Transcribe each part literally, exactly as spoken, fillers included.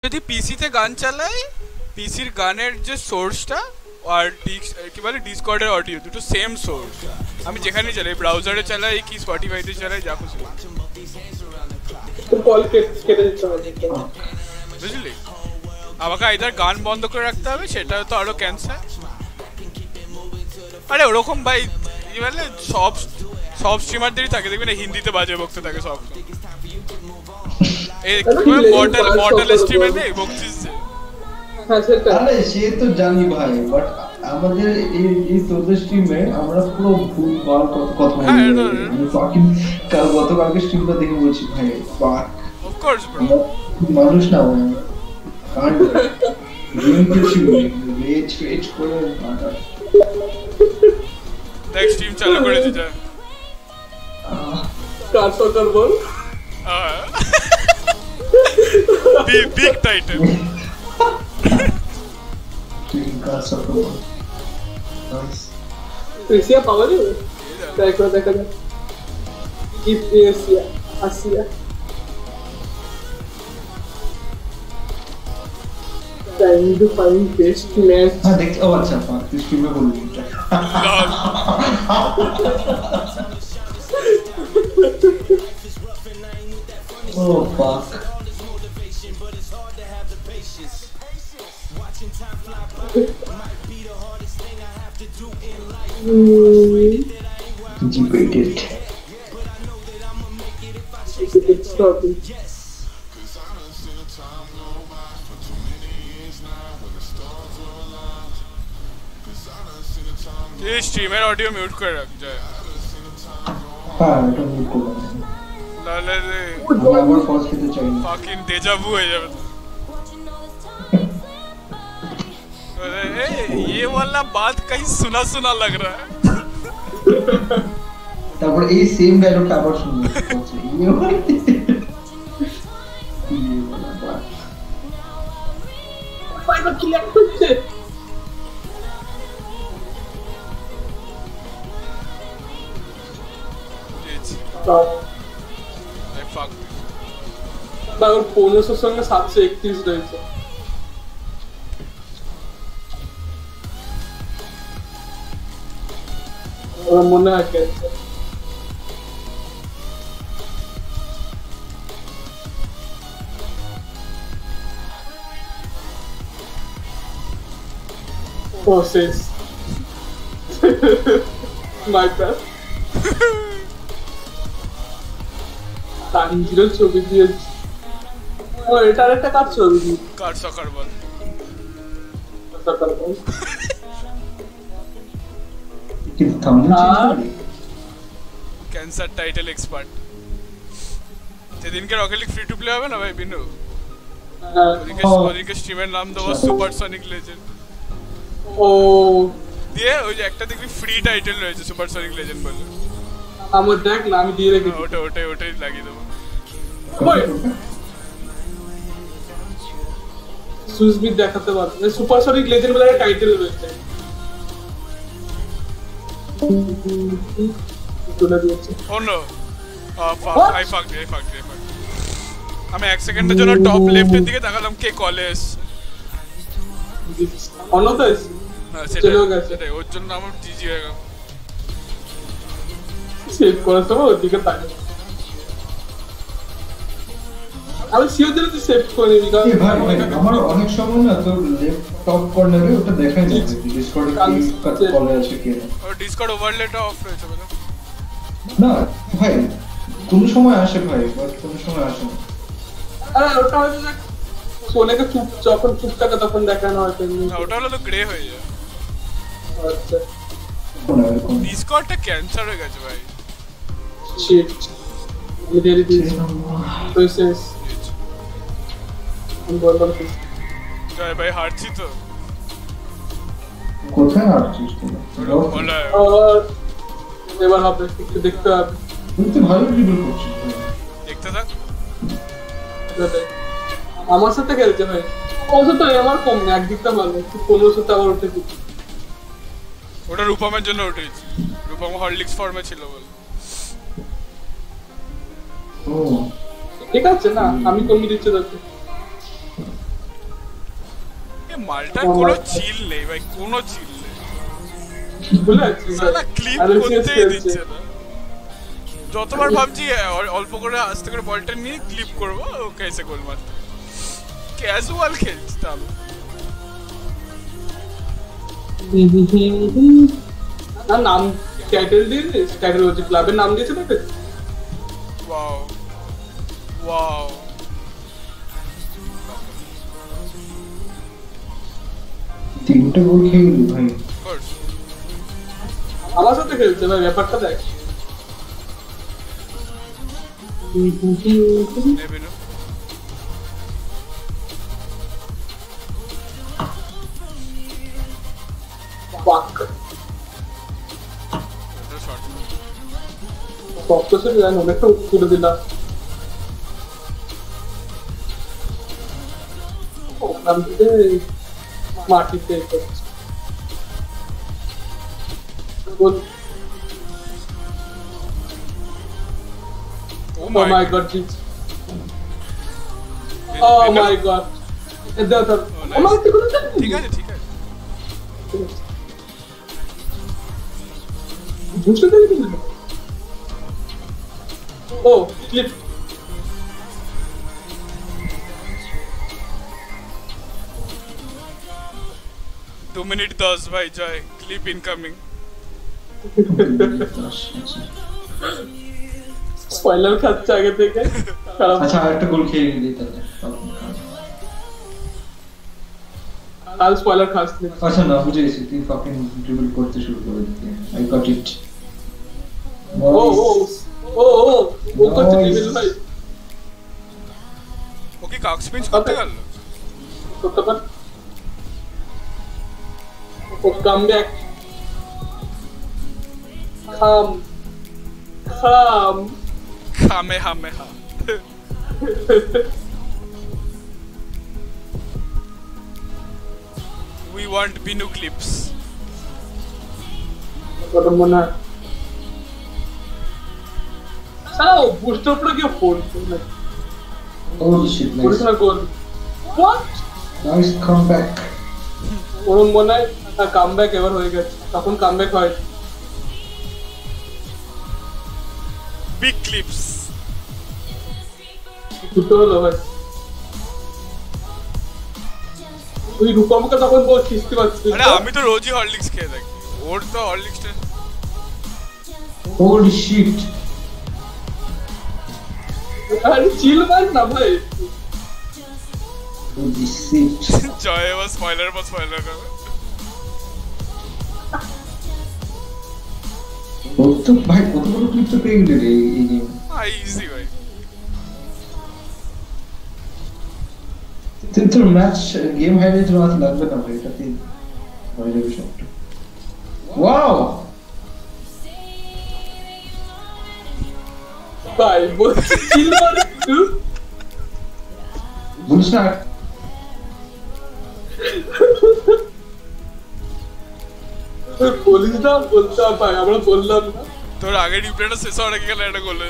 যদি পিসিতে গান চালাই পিসির গানের যে সোর্সটা আর কি বলে ডিসকর্ডের অডিও দুটো সেম সোর্স আমি যেখানেই চালাই ব্রাউজারে চালাই কি স্পটিফাইতে চালাই যা খুশি বুঝলি আমাকে আইদার গান বন্ধ করে রাখতে হবে সেটা তো আরো ক্যান্সার আরে ওরকম ভাই কি বলে সব সব স্ট্রিমারদেরই থাকে দেখবি না হিন্দিতে বাজে বকতে থাকে সব এই মর্টাল মর্টাল স্ট্রিমার নেই বকছিস হ্যাঁ সেটা আরে সে তো জানি ভাই বাট আমাদের এই এই তোদের স্ট্রিমে আমরা পুরো ভুল ভাল কথা বলি আমি ফাকিং কাল গতকালকে স্ট্রিমটা দেখে বলছি ভাই বাট অফ কোর্স ব্রো মানুষ না ভাই can't doing this rage rage করে মাথা দেখ স্ট্রিম চালু করে দিতে car soccer ball big big title Esia পাওয়া যাবে দেখো দেখা যাক Esia Asia trying to find best match हां देख ओ अच्छा बात स्ट्रीम में बोल रही oh fuck debated ये स्ट्रीमर ऑडियो म्यूट कर रख जाए हां এটা মিউট করে লালে রে আমার ফোন খেতে চাই না ফাকিং डेजा vu হয়ে যাবে अरे ये वाला बात कहीं सुना सुना लग रहा है তারপর এই সেম ডায়লগটা আবার শুনবো বলছে ইয়ে ইয়ে वाला बात ফাইবার ক্লিয়ার করছে I fuck তার পনেরোশোর সঙ্গে সাতশো একত্রিশ রয়েছে ওর মনে হয় cancer process my bad Tanjiro ছবি দিয়েছি ও এটার একটা কাজ ছবি কার সকার বল সকার বল কিন্তু থাম্বনেল চেঞ্জ করে ক্যান্সার টাইটেল এক্সপার্ট সেদিনকে rocket league free to play হবে না ভাই বিনু ওদিকে ওদিকে স্ট্রিমের নাম দেবো সুপারসনিক লেজেন্ড ও দিয়ে ওই যে একটা দেখবি ফ্রি টাইটেল রয়েছে সুপারসনিক লেজেন্ড বলে আমার দেখ না আমি দিয়ে রেখেছি ওটা ওটাই ওটাই লাগিয়ে দেবো সুজবিট দেখাতে পারবে সুপারসনিক লেজেন্ড বলে একটা টাইটেল রয়েছে তুলে দিয়েছে oh no I fuck I fuck I fuck আমি এক সেকেন্ডের জন্য টপ লেফটের দিকে তাকালাম কে কলেজ অনদাস না সেটা সেটাই ওর জন্য আমার জিজি হয়ে গেল সেভ করার সময় ওর দিকে তাকাই আমি সিও দিলে তুই সেভ করে নিবি কারণ ভাই আমার অনেক সময় না তোর লেফট টপ কর্নারে ওটা দেখাই যায় ডিসকর্ডে কি কাজ কলে আছে কি ও ডিসকর্ড ওভারলেটা অফ রয়েছে বলে না ভাই কোন সময় আসে ভাই বাট কোন সময় আসে না আরে ওটা হয়তো দেখ ফোনেকে চুপ যখন চুপ থাকে তখন দেখানো হয় না ওটা হলো তো গ্রে হয়ে যায় আচ্ছা ডিসকর্ডটা ক্যান্সার হয়ে গেছে ভাই শিট মিডিয়ারি দিস প্রসেস আমি বললাম কি জয় ভাই হারছি তো কোথায় হারছিস তুই বলা আর এবার হবে একটু দেখতে হবে তুই ভালো ড্রিবল করছিস দেখতে থাক আমার সাথে খেলছে ভাই ওর তো আমার কম না একদিকটা ভালো পনেরোশো টা আবার উঠে দিচ্ছি ওটা রূপমের জন্য উঠেছি রূপম হরলিক্স ফর্মে ছিল বল ও ঠিক আছে না আমি কমিয়ে দিচ্ছি তোকে মালটার কোনো চিল নেই ভাই, কোনো চিল নেই। ভুলে যাচ্ছি ভাই। সালা ক্লিপ আরে করতেই খেলছে। দিচ্ছে না। যতবার ভাবছি অ- অল্প করে আস্তে করে বলটা নিয়ে ক্লিপ করবো, ওকে এসে গোল মারতে। ক্যাজুয়াল খেলছি তাহলে। না নাম টাইটেল দিয়েছে, টাইটেল হচ্ছে ক্লাবের নাম দিয়েছে দেখে। Wow wow. তিনটে গোল খেয়ে গেলি ভাই। কোর্স আমার সাথে খেলছে ভাই, ব্যাপারটা দেখ। নেবে না। বাক এটা শর্ট। শক্ত ছিল জানি, অনেকটা তুলে দিলাম। ওখান থেকে মাটিতে করছে। গোল। ও Oh my my god, jeez. Oh my god. দাও দাও। nice. আমার কি কোনো জানি? ঠিক আছে ঠিক আছে। বুঝতে পারি না। ও, ক্লিপ। দু মিনিট দশ ভাই জয়, ক্লিপ ইনকামিং। স্পয়লার খাচ্ছে আগে থেকে। খারাপ। আচ্ছা আরেকটা গোল খেয়ে গেলি তাহলে। কাল স্পয়লার খাস নি। আচ্ছা না বুঝে গেছি, তুই ফাকিং ড্রিবল করতে শুরু করে দিলি। I got it. O oh oh oh ও করতে দিবেন ভাই। ওকে কাক স্পিন করতে গেল। করতে পার। ও কাম ব্যাক। খাম খাম খামে হামে হা। We want Binu clips. কথা মনে হয়। সারা ও বুস্টার পরে কি ফোন করে Holy shit, করে nice. না গোল। হোয়াট? Nice comeback. ওর মনে হয় কামব্যাক এবার হয়ে গেছে, তখন কামব্যাক হয়। Big clips. দুটো হলো ভাই। তুই রূপমকে তখন বল খিস্তি পাচ্ছিস। আরে আমি তো রোজই হরলিক্স খেয়ে থাকি, ওর তো হরলিক্সটা। Holy shit. আরে চিল মার না ভাই। Holy shit. জয় এবার স্পয়লার বা স্পয়লার করবে। কত ভাই কত বড় ক্লিপ তো পেয়ে গেলি রে এই গেম। হ্যাঁ ইজি ভাই। তুই তোর ম্যাচ গেম হাইলাইট রাত লাগবে না ভাই, এটাতে হয়ে যাবে সবটা। ওয়াও ভাই বল চিল মার তুই। বলিস না। বলিস না বলতে ভাই, আমরা বললাম না। তোর আগে রিপ্লেটা শেষ হওয়ার আগে গেলে এটা করলে।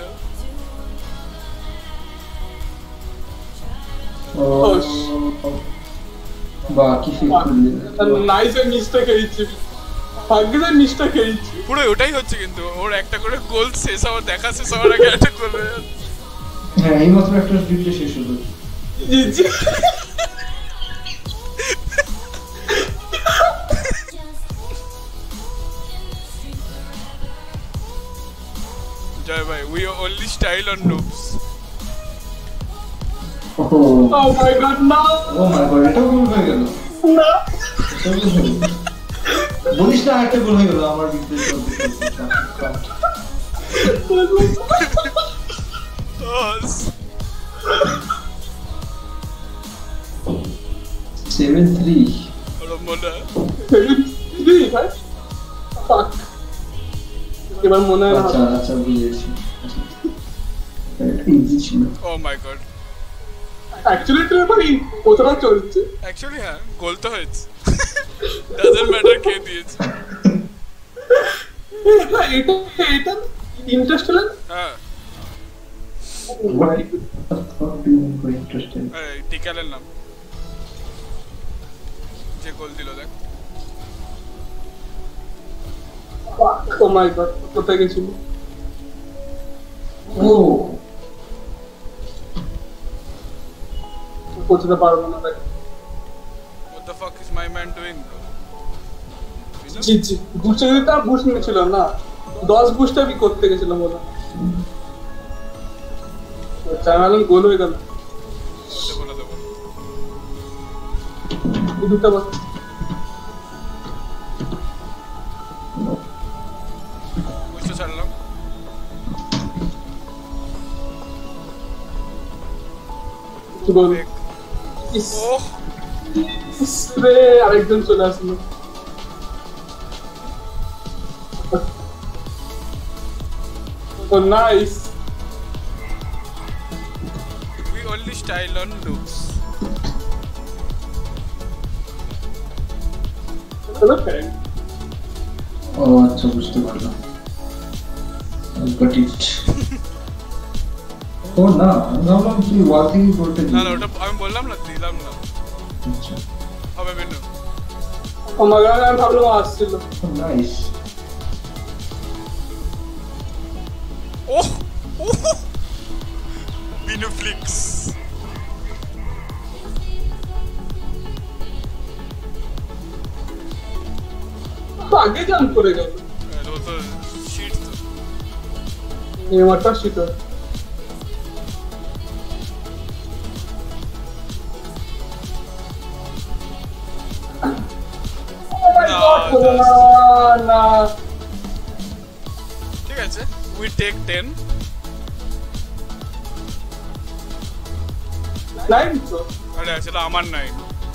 বাহ কি ফিট করলি। নাইস এ মিস্টেক খেয়েছি, ভাগ্যে মিস্টেক খেয়েছি। পুরো ওটাই হচ্ছে, কিন্তু ওর একটা করে গোল শেষ হওয়ার দেখা শেষ হওয়ার আগে একটা করলে। হ্যাঁ এই মাত্র একটা ডিউটি শেষ হলো। জি জি। জয় ভাই, we only style on noobs. Oh Oh my god, no! Oh my god, এটা ভুল হয়ে গেল। না। এটা ভুল হয়ে গেল। বলিস না একটা ভুল হয়ে গেল আমার বিদ্যুৎ চলতে Yes. Seven three. ওরা মনে হয়। Three, right? Fuck. এবার মনে হয় আচ্ছা আচ্ছা বুঝেছি। এটা ইজি ছিল। Oh my god. অ্যাকচুয়ালি তো এবার কতটা চলছে। Actually হ্যাঁ, গোল তো হয়েছে। Doesn't matter কে দিয়েছে। এটা এটা এটা ইন্টারেস্টিং। হ্যাঁ। What the fuck do you mean by interesting? এই টিকালের নাম। যে গোল দিল দেখ ও মাই গড কোথায় গেছিল ও পৌঁছতে পারবো না দেখ what the fuck is my man doing bro G G boost যদি তার বুস্ট নিয়েছিল না দশ বুস্ট আমি করতে গেছিলাম বলে চ্যানেল গোল হয়ে গেল বলে দেবো দুটো বস বুঝতে ছাড়লাম গোল ওহ রে আরেকজন চলে আসলো Oh, nice. we only style on looks Okay. ও আচ্ছা বুঝতে পারলাম গট ইট ও না আমি ভাবলাম তুই ওয়াকিং করতে না না ওটা আমি বললাম না দিলাম না আচ্ছা Oh হবে বেনু my god, আমি ভাবলাম আসছিল nice oh oh Binu flicks আগে জাম্প করে গেল ও তো শিট তো নেমারটা শিট না ঠিক আছে we take ten নাইন তো আরে আসলে আমার নাই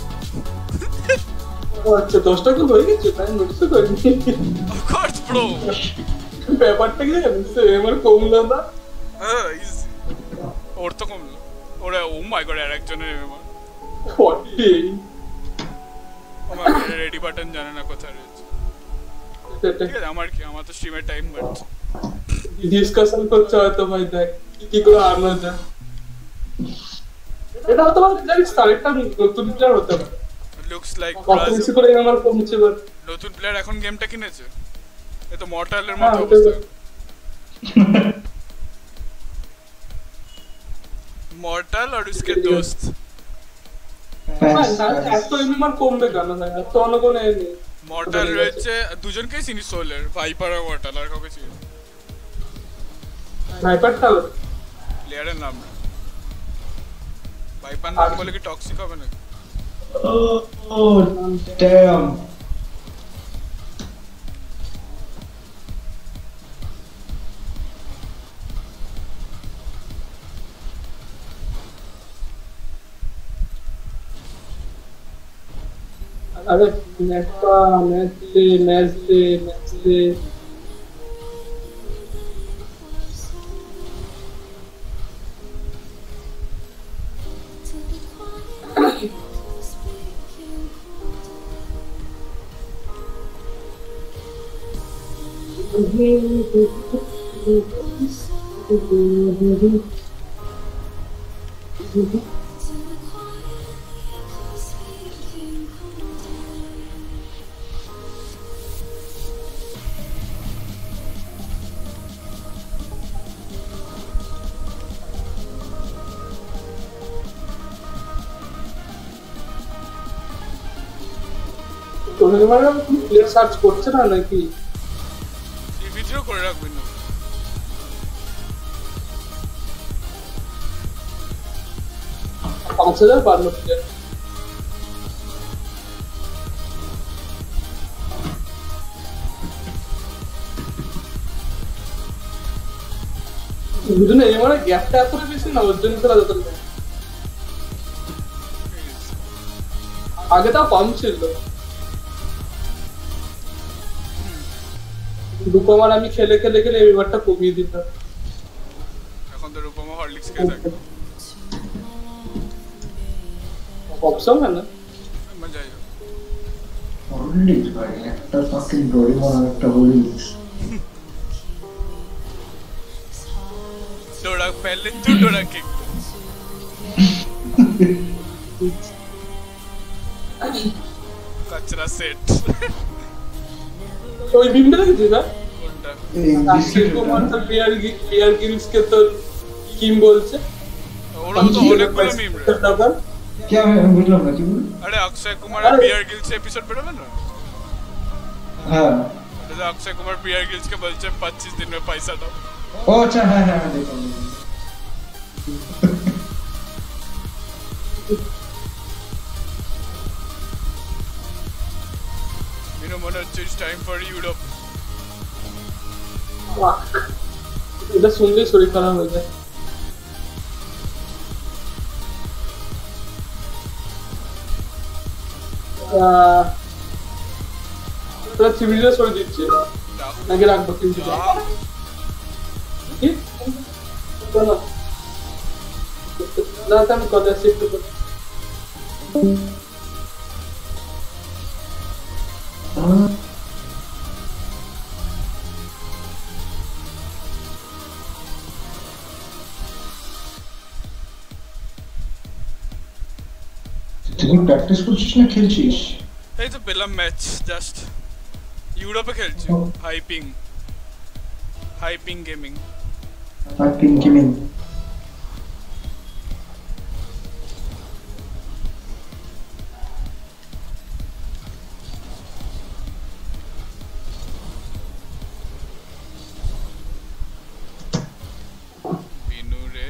আচ্ছা দশটা গোল হয়ে গেছে তাই নোটিস করিনি of course bro ব্যাপারটা কি জানিস আমার কমলো না হ্যাঁ easy ওর তো কমলো ওরে ও মাই গড আর একজনের আমার ফর্টি আমার রেডি বাটন জানে না কোথায় রয়েছে ঠিক আছে আমার কি আমার তো স্ট্রিমের টাইম বাড়ছে ডিসকাশন করতে হয়তো ভাই দেখ কি করে আনা যায় এটা হয়তো মানে জানিস তারেকটা নতুন প্লেয়ার হতে পারে লুকস লাইক কত বেশি করে আমার কমছে বাট নতুন প্লেয়ার এখন গেমটা কিনেছে এ তো মর্টালের হ্যাঁ, মতো হতে অবস্থা পারে। মর্টাল আর उसके दोस्त হ্যাঁ, না, এত এনিমার কমবে কেন ভাই এত অন্য কোনো এ নেই মর্টাল রয়েছে দুজনকেই চিনি সোলের ভাইপার আর মর্টাল আর কাউকে চিনি স্নাইপারটা প্লেয়ারের নাম না ভাইপার নাম বলে কি টক্সিক হবে নাকি ও ড্যাম আরে নেটটা ম্যাচ দে ম্যাচ দে ম্যাচ দে তোদের মানে প্লেয়ার সার্চ করছে না নাকি টিভিতেও করে রাখবেন না পাঁচ হাজার বান্ন প্লেয়ার দুজনে এই মানে গ্যাপটা এতটা বেশি না ওর জন্য খেলা যেত না আগে তা কম ছিল রূপমার আমি খেলে খেলে খেলে এবারটা কমিয়ে দিতাম এখন তো রূপমা হরলিক্স খেয়ে থাকে অপশন হয় না মজা আইলো হরলিক্স ভাই একটা ফাকিং ডোরেমন আর একটা হরলিক্স डोरा पहले तू डोरा किक कचरा सेट ওই বিমটা দেখেছিস না কোনটা এই অক্ষয় কুমার তার বিয়ার বিয়ার গিলস কে তো কিম বলছে ওরা তো অনেকগুলো মিম রে क्या मैं বুঝলাম না কি বল আরে অক্ষয় কুমারের বিয়ার গিলস এপিসোড বেরোবে না হ্যাঁ तो अक्षय कुमार बियर गिल्स के बोलते हैं पच्चीस दिन में पैसा दो ओ अच्छा हाँ हाँ देखो you know Manoj it's time for Europe এটা শুনলে শরীর খারাপ হয়ে যায় আহ তোরা চিবিটা সরে দিচ্ছে নাকি রাখবো চিবিটা কি না না আমি কথা শিফট করব তুই প্র্যাকটিস করছিস না খেলছিস এই তো পেলাম ম্যাচ জাস্ট ইউরোপে খেলছি hyping hyping gaming hyping gaming Binu রে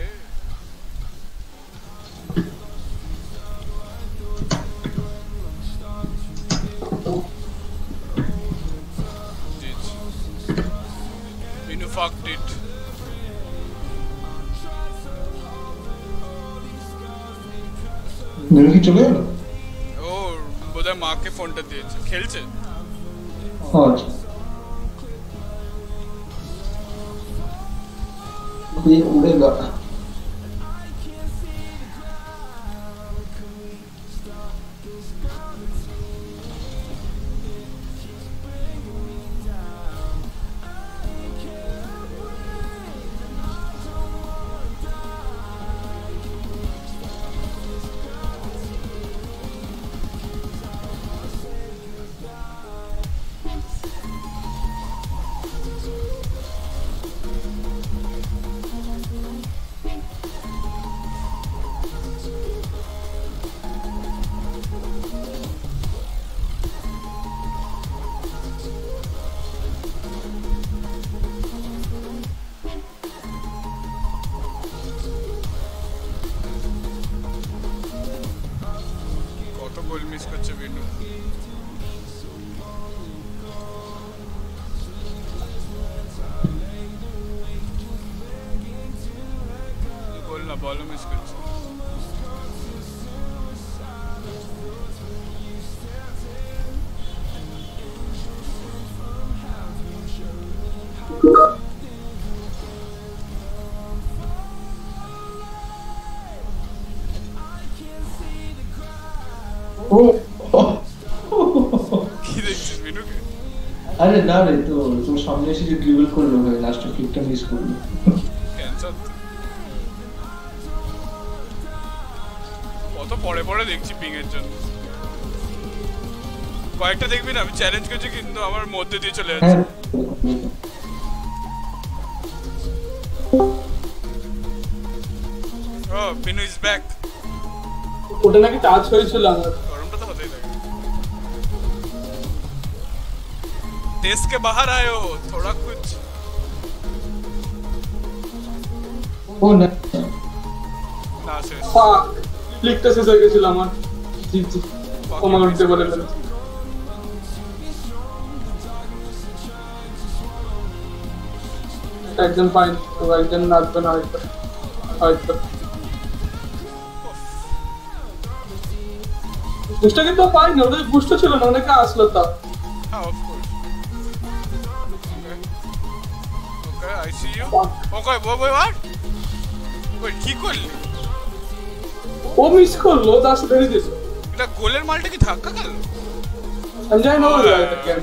Binu fucked it. মেরে কি চলে গেল ও বোধহয় মাকে ফোনটা দিয়েছে খেলছে আচ্ছা ये उड़ेगा কত গোল মিস করছে বিনু গোল না বল মিস করছে কি দেখছিস বিনুকে আরে না রে তো তোর সামনে এসে যে ড্রিবল করলো ভাই লাস্ট কিকটা মিস করলো ক্যান্সার কত পরে পরে দেখছি পিং এর জন্য কয়েকটা দেখবি না আমি চ্যালেঞ্জ করছি কিন্তু আমার মধ্যে দিয়ে চলে যাচ্ছে হ্যাঁ ও বিনু ইজ ব্যাক ওটা নাকি টাচ হয়েছিল আমার गरमটা তো হতেই লাগে देश के बाहर आए हो थोड़ा कुछ ও না না শেষ ফাক ক্লিকটা শেষ হয়ে গেছিল আমার জি জি ক্ষমা করতে বলে দিলাম একজন ফাইন তো একজন নাচবে না হয়তো হয়তো বুস্টটা কিন্তু পাইনি ওদের বুস্ট ছিল না অনেকে আসলো তা হ্যাঁ of course okay I see you okay boy boy আর ওই কি করলি ও মিস করলো তার সাথে ধরে দিয়েছে এটা গোলের মালটা কি ধাক্কা গেল আমি জানি না ওরা এটা কেন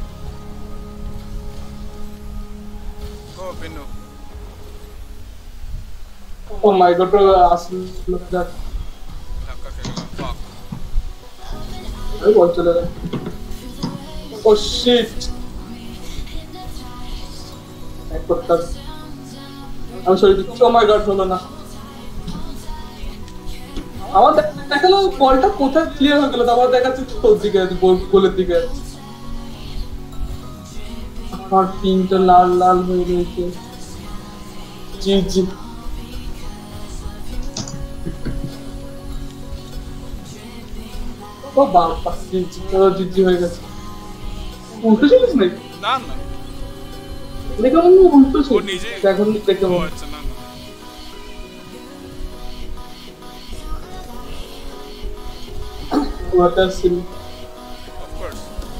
ও বিনু ও মাই গড আসলো দেখ ধাক্কা খেয়ে গেলাম ফাক এই বল চলে গেল ও শিট এক করতে আমি সরি দিচ্ছি ও মাই গড হলো না আমার দেখালো বলটা কোথায় ক্লিয়ার হয়ে গেল তারপর দেখাচ্ছে তোর দিকে গোলের দিকে আমার পিনটা লাল লাল হয়ে গেছে জি জি ও বাবা জি জি তোর জি জি হয়ে গেছে উল্টো ছিলিস নাকি না না দেখে মনে হয় উল্টো ছিল ও নিজে এখন দেখে ও মনে আচ্ছা না না water seal of course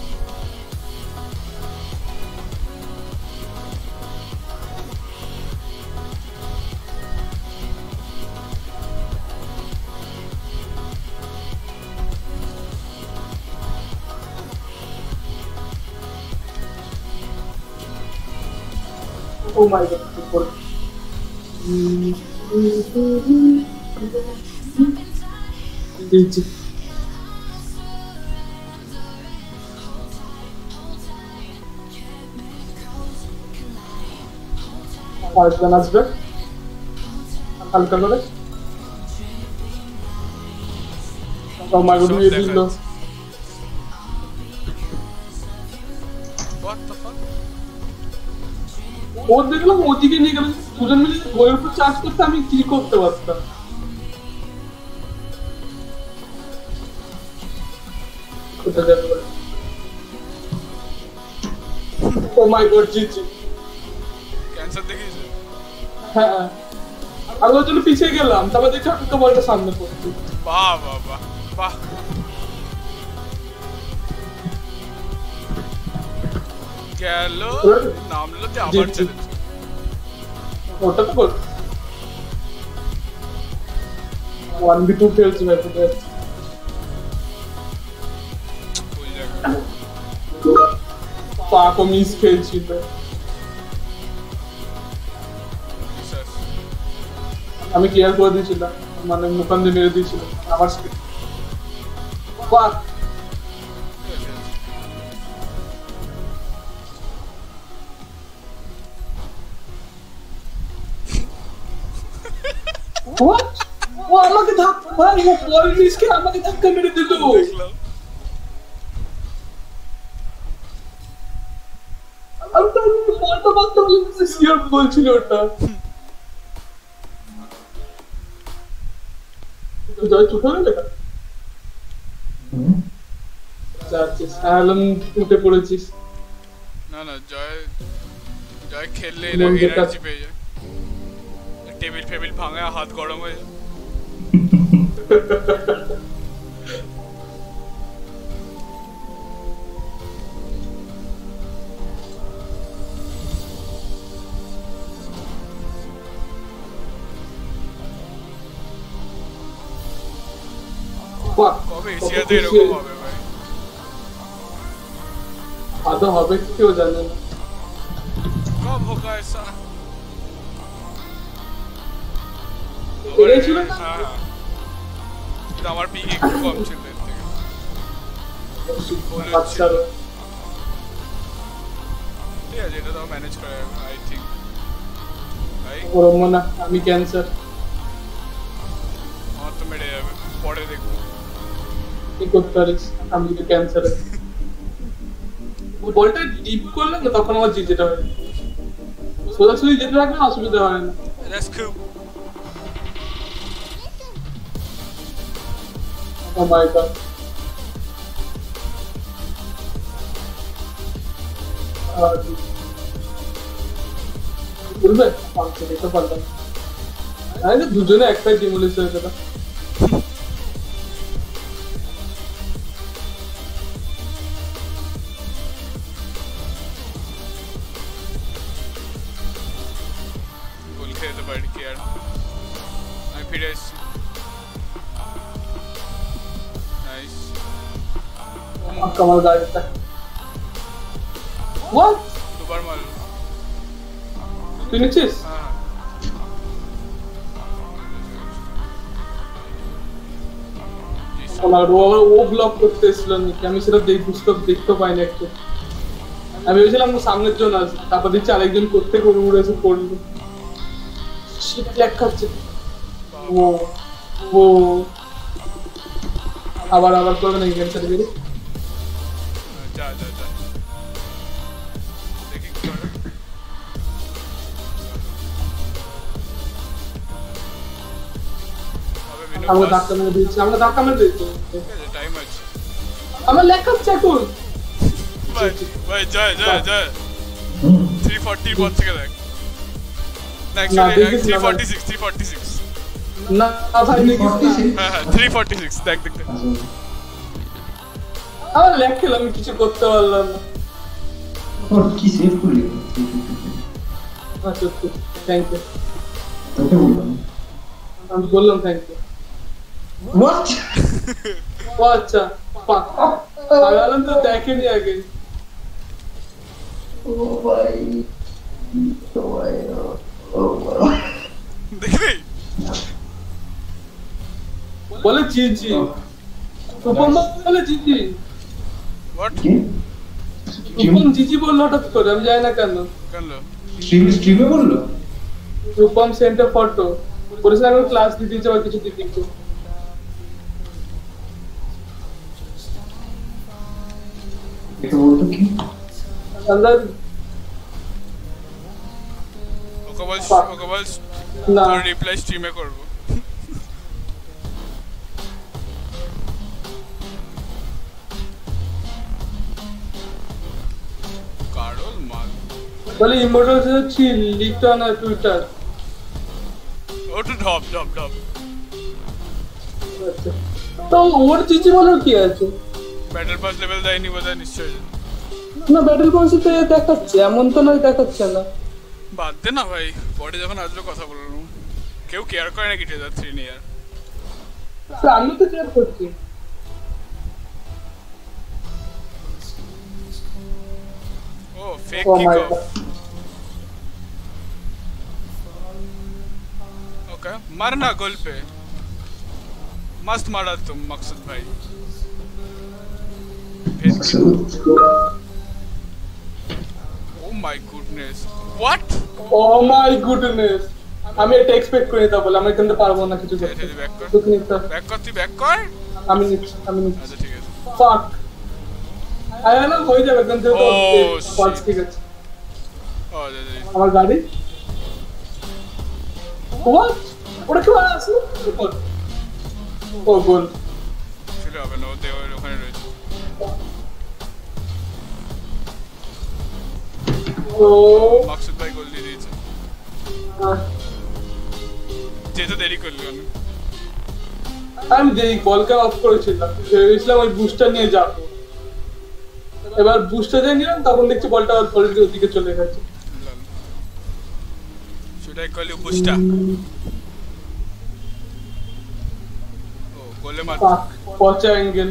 Oh my god, super. আরেকজন আসবে হালকা করে Oh my god, ये दिल लो What the fuck? ও দেখলাম ওদিকে নিয়ে গেল দুজন মিলে বইয়ের উপর চার্জ করতে আমি কি করতে পারতাম কোথা যাবে ও মাই গড জিজি ক্যান্সার দেখিয়েছে হ্যাঁ আমি ওর জন্য পিছিয়ে গেলাম তারপর দেখছি তো বলটা সামনে পড়ছে বাহ বাহ বাহ বাহ গেল নামলো যে আবার চলে ওটা তো বল ওয়ান বি টু খেলছি ভাই তোদের ভুল জায়গা পাকো মিস খেলছি ভাই আমি ক্লিয়ার করে দিয়েছিলাম মানে মুখান দিয়ে মেরে দিয়েছিলাম আমার স্পিড পাক What? ও আমাকে ধাক্কা ভাই ও বল মিসকে আমাকে ধাক্কা মেরে দিল দেখলাম আমি তো বলতে বলতে বলতে সিয়ার বলছিল ওটা তো জয় চুপ হয়ে গেল যাচ্ছিস আলম উঠে পড়েছিস না না জয় জয় খেললে এনার্জি পেয়ে যায় টেবিল ফেবিল ভাঙা হাত গরম হয়ে যায় কবে এশিয়াতে এরকম হবে ভাই আদৌ হবে কেউ জানে না কব হোগা এসা এটাই ছিল না হ্যাঁ কিন্তু আমার পিক একটু কম ছিল এর থেকে আচ্ছা ঠিক আছে এটা তো ম্যানেজ করা যাবে আই থিঙ্ক ভাই ওরম না আমি ক্যান্সার আমার তো মেরে যাবে পরে দেখবো কি করতে পারিস আমি তো ক্যান্সার বলটা ডিপ করলে না তখন আমার জিতেটা হয় সোজাসুজি যেতে থাকলে অসুবিধা হয় না let's go O my god বলবে পাঁচশো দেখতে পারলাম আরে দুজনে একটাই ডিমোলিশ হয়ে গেল গোল খেলতে পারি কি আর আমি ফিরে এসেছি নাইস কামাল গাড়িটা হোয়াট দুবার মারল তুই নিচ্ছিস হ্যাঁ আমার ও ও ব্লক করতে এসেছিল নাকি আমি সেটা দেখ বুঝতে দেখতে পাইনি একটু আমি ভেবেছিলাম সামনের জন আছে তারপর দেখছি আরেকজন করতে করে উড়ে এসে পড়লো সেটা ল্যাগ খাচ্ছে ও ও আবার আবার করবে নাকি গেম ছেড়ে দিলে যা যা যা দেখি কি করে হবে মিনু আমরা ধাক্কা মেরে দিচ্ছি আমরা ধাক্কা মেরে দিচ্ছি টাইম আছে আমার ল্যাগ খাচ্ছে এখন ভাই ভাই যা যা যা three forty পর থেকে দেখ না actually three forty-six three forty-six না ভাই নেক্সট হ্যাঁ হ্যাঁ three forty-six দেখ দেখ দেখ আমার ল্যাগ খেলাম আমি কিছু করতে পারলাম না ওর কি সেভ করলি আচ্ছা থ্যাংক ইউ তোকে বললাম আমি বললাম থ্যাংক ইউ হোয়াট ও আচ্ছা আমি তো দেখেনি আগে ও ভাই ও ভাই ও ভাই দেখলি বলে জিজি রূপম বলে জিজি হোয়াট কি রূপম জিজি বললো হঠাৎ করে আমি জানি না কেন কেন স্ট্রিম স্ট্রিমে বললো রূপম সেন্টার ফটো বলেছিল আমি ক্লাস দিতে দিচ্ছে বা কিছু দিতে দিচ্ছে এটা বলতো কি আন্দাজ ওকে বল ওকে বল না তোর রিপ্লাই স্ট্রিমে করব কারল মাল বলে ইমোটর হচ্ছে লিখতে না টুইটার ওটা ঢপ ঢপ ঢপ আচ্ছা তো ওর জিজি বলার কি আছে ব্যাটল পাস লেভেল দেয়নি বোধহয় নিশ্চয়ই না ব্যাটল পাসে তো দেখাচ্ছে এমন তো নয় দেখাচ্ছে না বাদ দে না ভাই পরে যখন আসলো কথা বললাম কেউ কেয়ার করে নাকি টেজার থ্রি নিয়ে আর আমি তো কেয়ার করছি oh fake oh kick my of god okay मरना गोल पे मस्त मारा तुम मकसद भाई oh my goodness what oh my goodness আমি এটা এক্সপেক্ট করি না বলে আমি কিন্তু পারবো না কিছু করতে এটা ব্যাক কর দুঃখ নিতে ব্যাক কর তুই ব্যাক কর আমি নিচ্ছি আমি নিচ্ছি আচ্ছা ঠিক আছে ফাক আরে না হয়ে যাবে কিন্তু তো Oh, পাঁচ shit. ঠিক আছে ও দে দে আমার গাড়ি হোয়াট ওটা কি আছে ও গোল চলে হবে না ওতে ওর ওখানে রয়েছে ও মকসুদ ভাই গোল দিয়ে দিয়েছে যেতে দেরি করলি অনেক আমি যেই বলকে অফ করেছিলাম ভেবেছিলাম ওই বুস্টার নিয়ে যাবো এবার বুস্টার দিয়ে নিলাম তখন দেখছি বলটা অলরেডি ওদিকে চলে গেছে should I call you Busta ও গোলে মার পাক পচা অ্যাঙ্গেল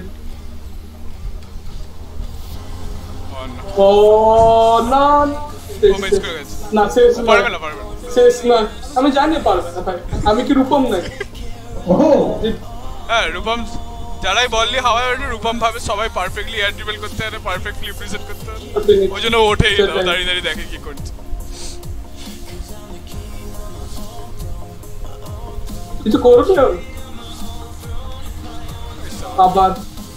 অন ও না ও মিস করে গেছে না শেষ না পারবে না পারবে না শেষ না আমি জানি পারবে না ভাই আমি কি রূপম নাই ও হ্যাঁ রূপম যারাই বললি হাওয়ায় ওঠে রূপম ভাবে সবাই পারফেক্টলি এয়ার ড্রিবল করতে পারে পারফেক্টলি প্রিসেট করতে পারে ওই জন্য ওঠেই না ও দাঁড়িয়ে দাঁড়িয়ে দেখে কি করছে কিছু করবে আবার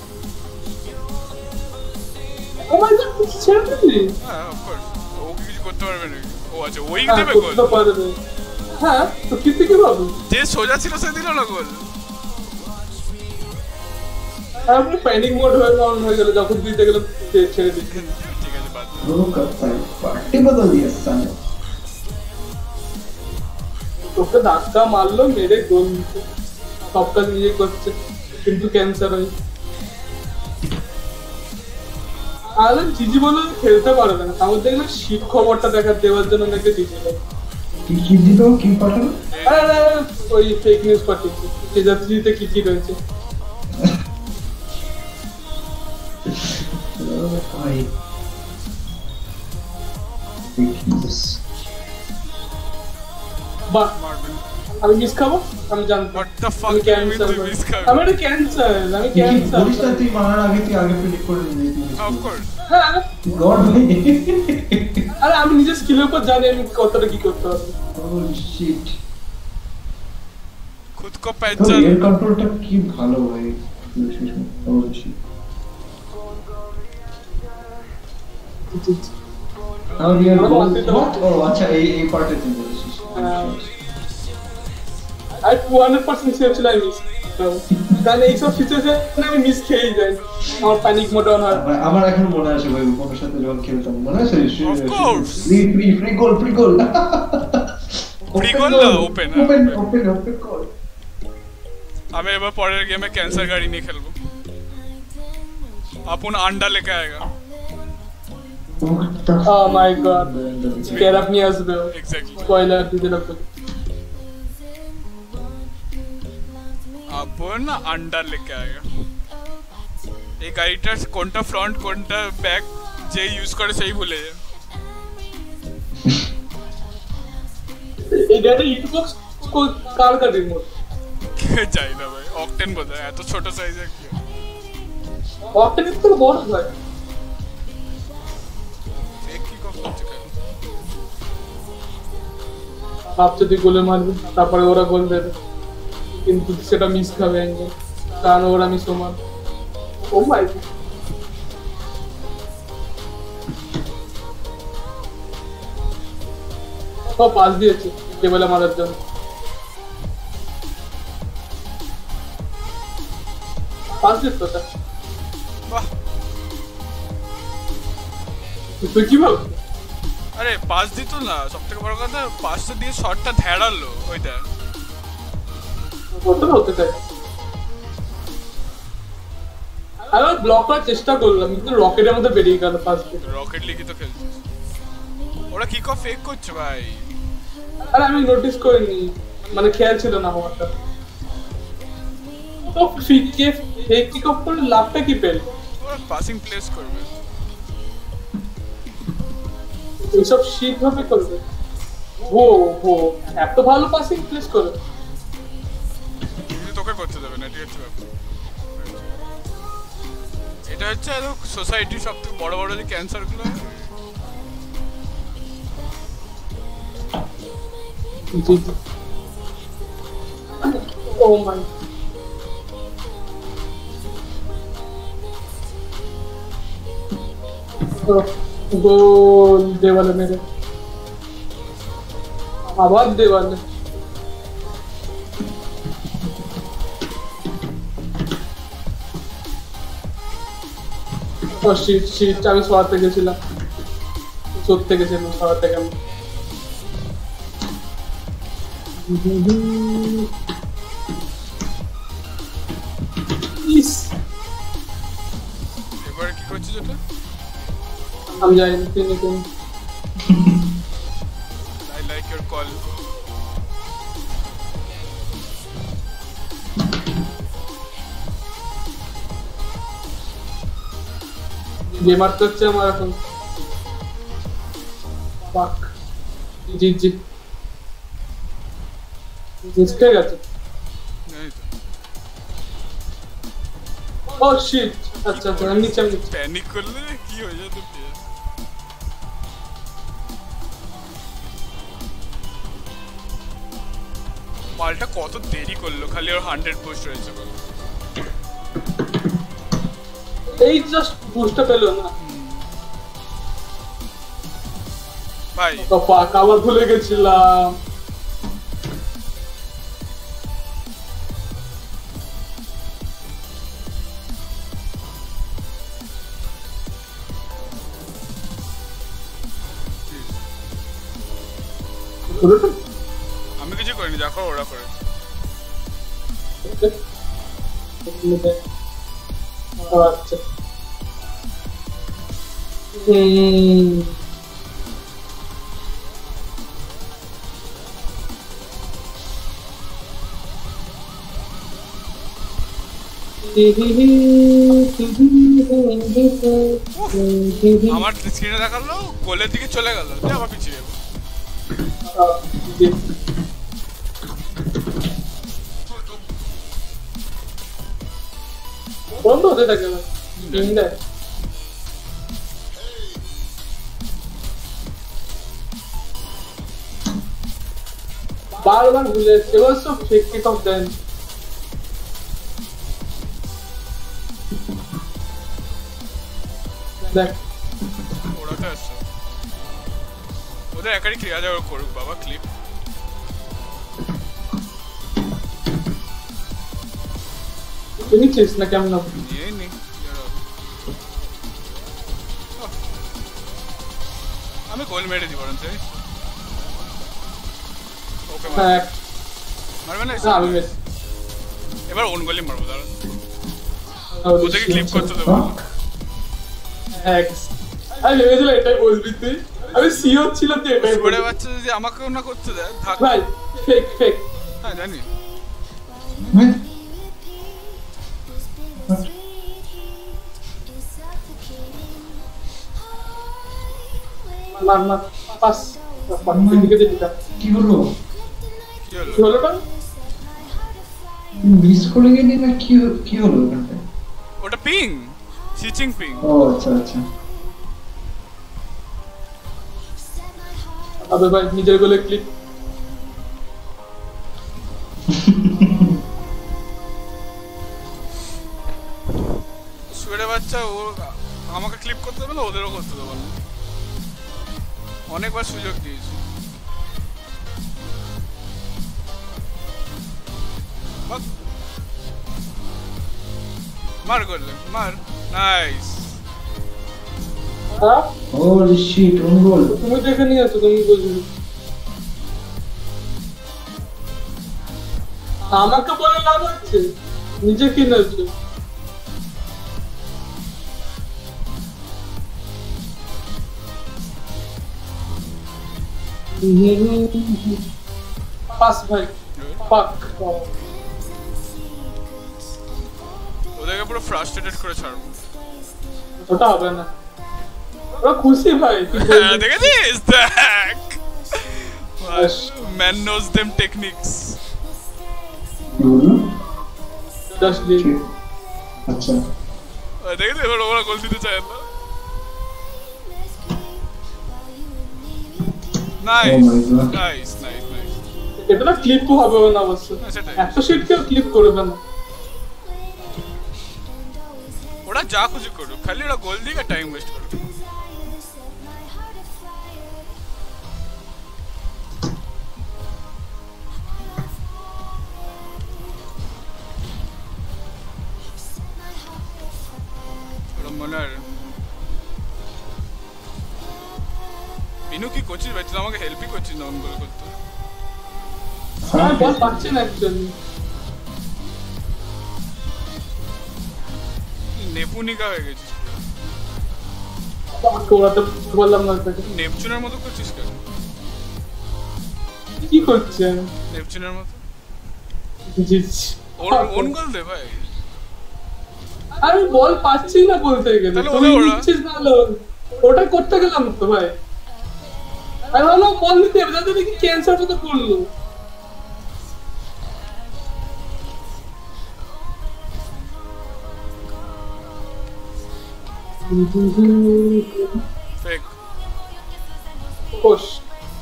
ও মাই গড ছেড়ে দিলি হ্যাঁ অফকোর্স ও কি কিছু করতে পারবে নাকি ও আচ্ছা ওই হ্যাঁ, দেবে গোল করতে পারবে হ্যাঁ তো কি থেকে পাবো যে সোজা ছিল সে দিল না গোল আমি প্যানিক মোড হয়ে অন হয়ে গেল যখন দিতে গেলাম ছেড়ে দিচ্ছি ঠিক আছে বাদ দে। दोनों करता है पार्टी बदल दिया साले তোকে ধাক্কা মারলো মেরে গোল সব কাজ নিজে করছে কিন্তু ক্যান্সার হয় আরে জিজি বলে খেলতে পারবে না আমার দেখলে শীত খবরটা দেখা দেওয়ার জন্য নাকি দিতে কি কি দিলো কি পাঠালো আরে ওই ফেক নিউজ পাঠিয়েছে যে যাত্রীতে কি কি রয়েছে ভাই ফেক নিউজ বাহ মারবেন আমি মিস খাবো আমি জানতাম What the fuck আমি do you mean ক্যান্সার তুই miss খাবি? আমি এটা ক্যান্সার আমি তুই কি ক্যান্সার বলিস না তুই মারার আগে তুই আগে প্রেডিক্ট করে নিবি Of course. হ্যাঁ গড ভাই আরে আমি নিজের স্কিলের উপর জানি আমি কতটা কি করতে হবে হোলি শিট खुद को তো पहचान এর কন্ট্রোলটা কি ভালো ভাই অবশ্যই আমার ইয়ার ও আচ্ছা এই এই পার্টে তুই বলেছিস আর টু হান্ড্রেড পার্সেন্ট সেফ ছিল আমি মিস কারণ এইসব সিচুয়েশনে আমি মিস খেয়েই যাই আমার প্যানিক মোড অন হয় ভাই, আমার এখন মনে আছে ভাই উপমের সাথে যখন খেলতাম মনে আছে Of course. Free free free goal free goal Free goal না, open, হ্যাঁ। ওপেন ওপেন ওপেন গোল আমি এবার পরের গেমে ক্যান্সার গাড়ি নিয়ে খেলবো अपन अंडा लेके आएगा Oh my god. Scare up নিয়ে আসবে Exactly. স্পয়লার দিতে লাগবে अपन अंडा लेके आएगा এই গাড়িটার কোনটা ফ্রন্ট কোনটা ব্যাক যে ইউজ করে সেই ভুলে যায় এই গাড়িটা ইটবক্স কার গাড়ির মতো যাই না ভাই অকটেন বোধহয় এত ছোট সাইজের কি অপটা কিন্তু বড় হয় ফেক কি করছে কেন ভাবছে তুই গোলে মারবি তারপরে ওরা গোল দেবে কিন্তু সেটা মিস খাবে অ্যাঙ্গেল কারণ ওরা মিস সমান ও মাই ও পাস দিয়েছে টেবিলে মারার জন্য পাস দিত তো বাহ তুই কি ভাবছিস আরে পাস দিত না সবথেকে বড় কথা পাসটা দিয়ে শটটা ধেড়ালো ওইটা কত হতে চাই আমি ব্লক করার চেষ্টা করলাম কিন্তু রকেটের মধ্যে বেরিয়ে গেল ফার্স্ট রকেট লিগই তো খেলছিস ওরা কিক অফ ফেক করছে ভাই আরে আমি নোটিস করিনি মানে খেয়াল ছিল না আমারটা তো ফিকে ফেক কিক অফ করে লাভটা কি পেল ওরা পাসিং প্লেস করবে এইসব শীত ভাবে করবে ও ও এত ভালো পাসিং প্লেস করে কিন্তু তোকে করতে দেবে না ঠিক আছে ব্যাপার এটা হচ্ছে সোসাইটির সব থেকে বড় বড় যে ক্যান্সার গুলো ও মাই গোল দেওয়ালে মেরে আবার দেওয়ালে ও শিট শিট আমি সরাতে গেছিলাম সরতে গেছিলাম সরাতে গেলাম ইস এবারে কি করছিস এটা আমি জানি না তিনি কোন আই লাইক ইওর কল যে মারতে হচ্ছে আমার এখন পাক জি জি জিততে গেছে ও শিট আচ্ছা আচ্ছা আমি নিচে আমি নিচে। প্যানিক করলে কি হয়ে যেত প্লেয়ার মালটা কত দেরি করলো খালি ওর হান্ড্রেড পোস্ট রয়েছে বলো এই জাস্ট বুস্টটা পেলো না ভাই তো পাক আবার ভুলে গেছিলাম আমি কিছু করিনি দেখো ওরা করে আচ্ছা হুম আমার স্ক্রিনে দেখালো গোলের দিকে চলে গেল আবার পিছিয়ে যাবো বন্ধ হতে থাকে ভাই ইন্ডা বারবার ভুলে যাচ্ছে এবার সব ফেক কিক অফ দেন দেখ ওরাতে আসছে ওদের একারই ক্লিয়ার যাওয়ার করুক বাবা ক্লিপ তুমি চেস না কেমন নিয়ে নি আমি গোল মেরে দিই বরঞ্চ ওকে হ্যাঁ মারবে না না আমি মিস এবার ওন গোলই মারবো দাঁড়া ওদেরকে ক্লিপ করতে দেবো এক্স আমি ভেবেছিলাম এটাই বলবি তুই আমি সিওর ছিলাম যে এটাই বড় বলবি বাচ্চা যদি আমাকেও না করতে দেয় থাক ভাই ফেক ফেক হ্যাঁ জানি না না পাস পাস দিকে দিকে কি হলো কি হলো কি হলো না মিস করে গেলি না কি কি হলো ওখানে ওটা পিং সুইচিং পিং ও আচ্ছা আচ্ছা আবে ভাই নিজের গোলে ক্লিক সুয়েডে বাচ্চা ও আমাকে ক্লিপ করতে দেবে না ওদেরও করতে দেবো না অনেকবার সুযোগ দিয়েছি মার করলে মার নাইস হ্যাঁ হোলি শিট ওন গোল তুমি দেখে নিয়ে আসো তুমি বুঝবে আমাকে বলে লাভ আছে নিজে কি নেছো পাস ভাই পাক ওদেরকে পুরো ফ্রাস্ট্রেটেড করে ছাড়বো ওটা হবে না ওরা খুশি ভাই হ্যাঁ দেখেছিস দেখ ম্যান নোজ দেম টেকনিক্স কি হলো জাস্ট লিভ আচ্ছা দেখেছিস এবার ওরা গোল দিতে চায় না Oh nice my God. Nice nice nice এটা না ক্লিপ হবে না অবশ্য না, সেটাই। একটা শিট কেউ ক্লিপ করবে না ওরা যা খুশি করুক খালি ওরা গোল দিক আর টাইম ওয়েস্ট করুক ওরা মনে হয় বিনু কি করছিস ভাই তুই তো আমাকে হেল্পই করছিস না অন গোল করতে আমি বল পাচ্ছি না অ্যাকচুয়ালি নেপুনিকা হয়ে গেছিস ওরাতে বললাম না তাকে নেপচুনের মতো করছিস কেন কি করছেন নেপচুনের মতো জিতছি ওর ওন গোল দে ভাই আমি বল পাচ্ছি না বলতে গেলে তাহলে তুই ওরা- ওরা- নিচ্ছিস না লো ওটা করতে গেলাম তো ভাই আমি ভাবলাম বল দিতে হবে যাতে দেখি ক্যান্সার তো করলো ফেক কোষ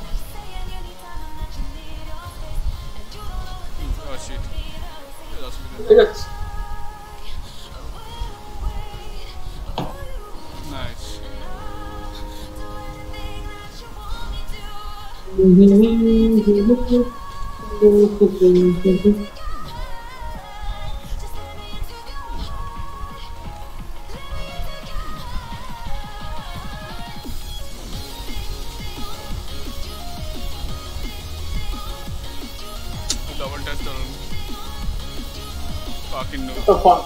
ও শিট ঠিক আছে নাইস double tap চলুন fucking no The fuck?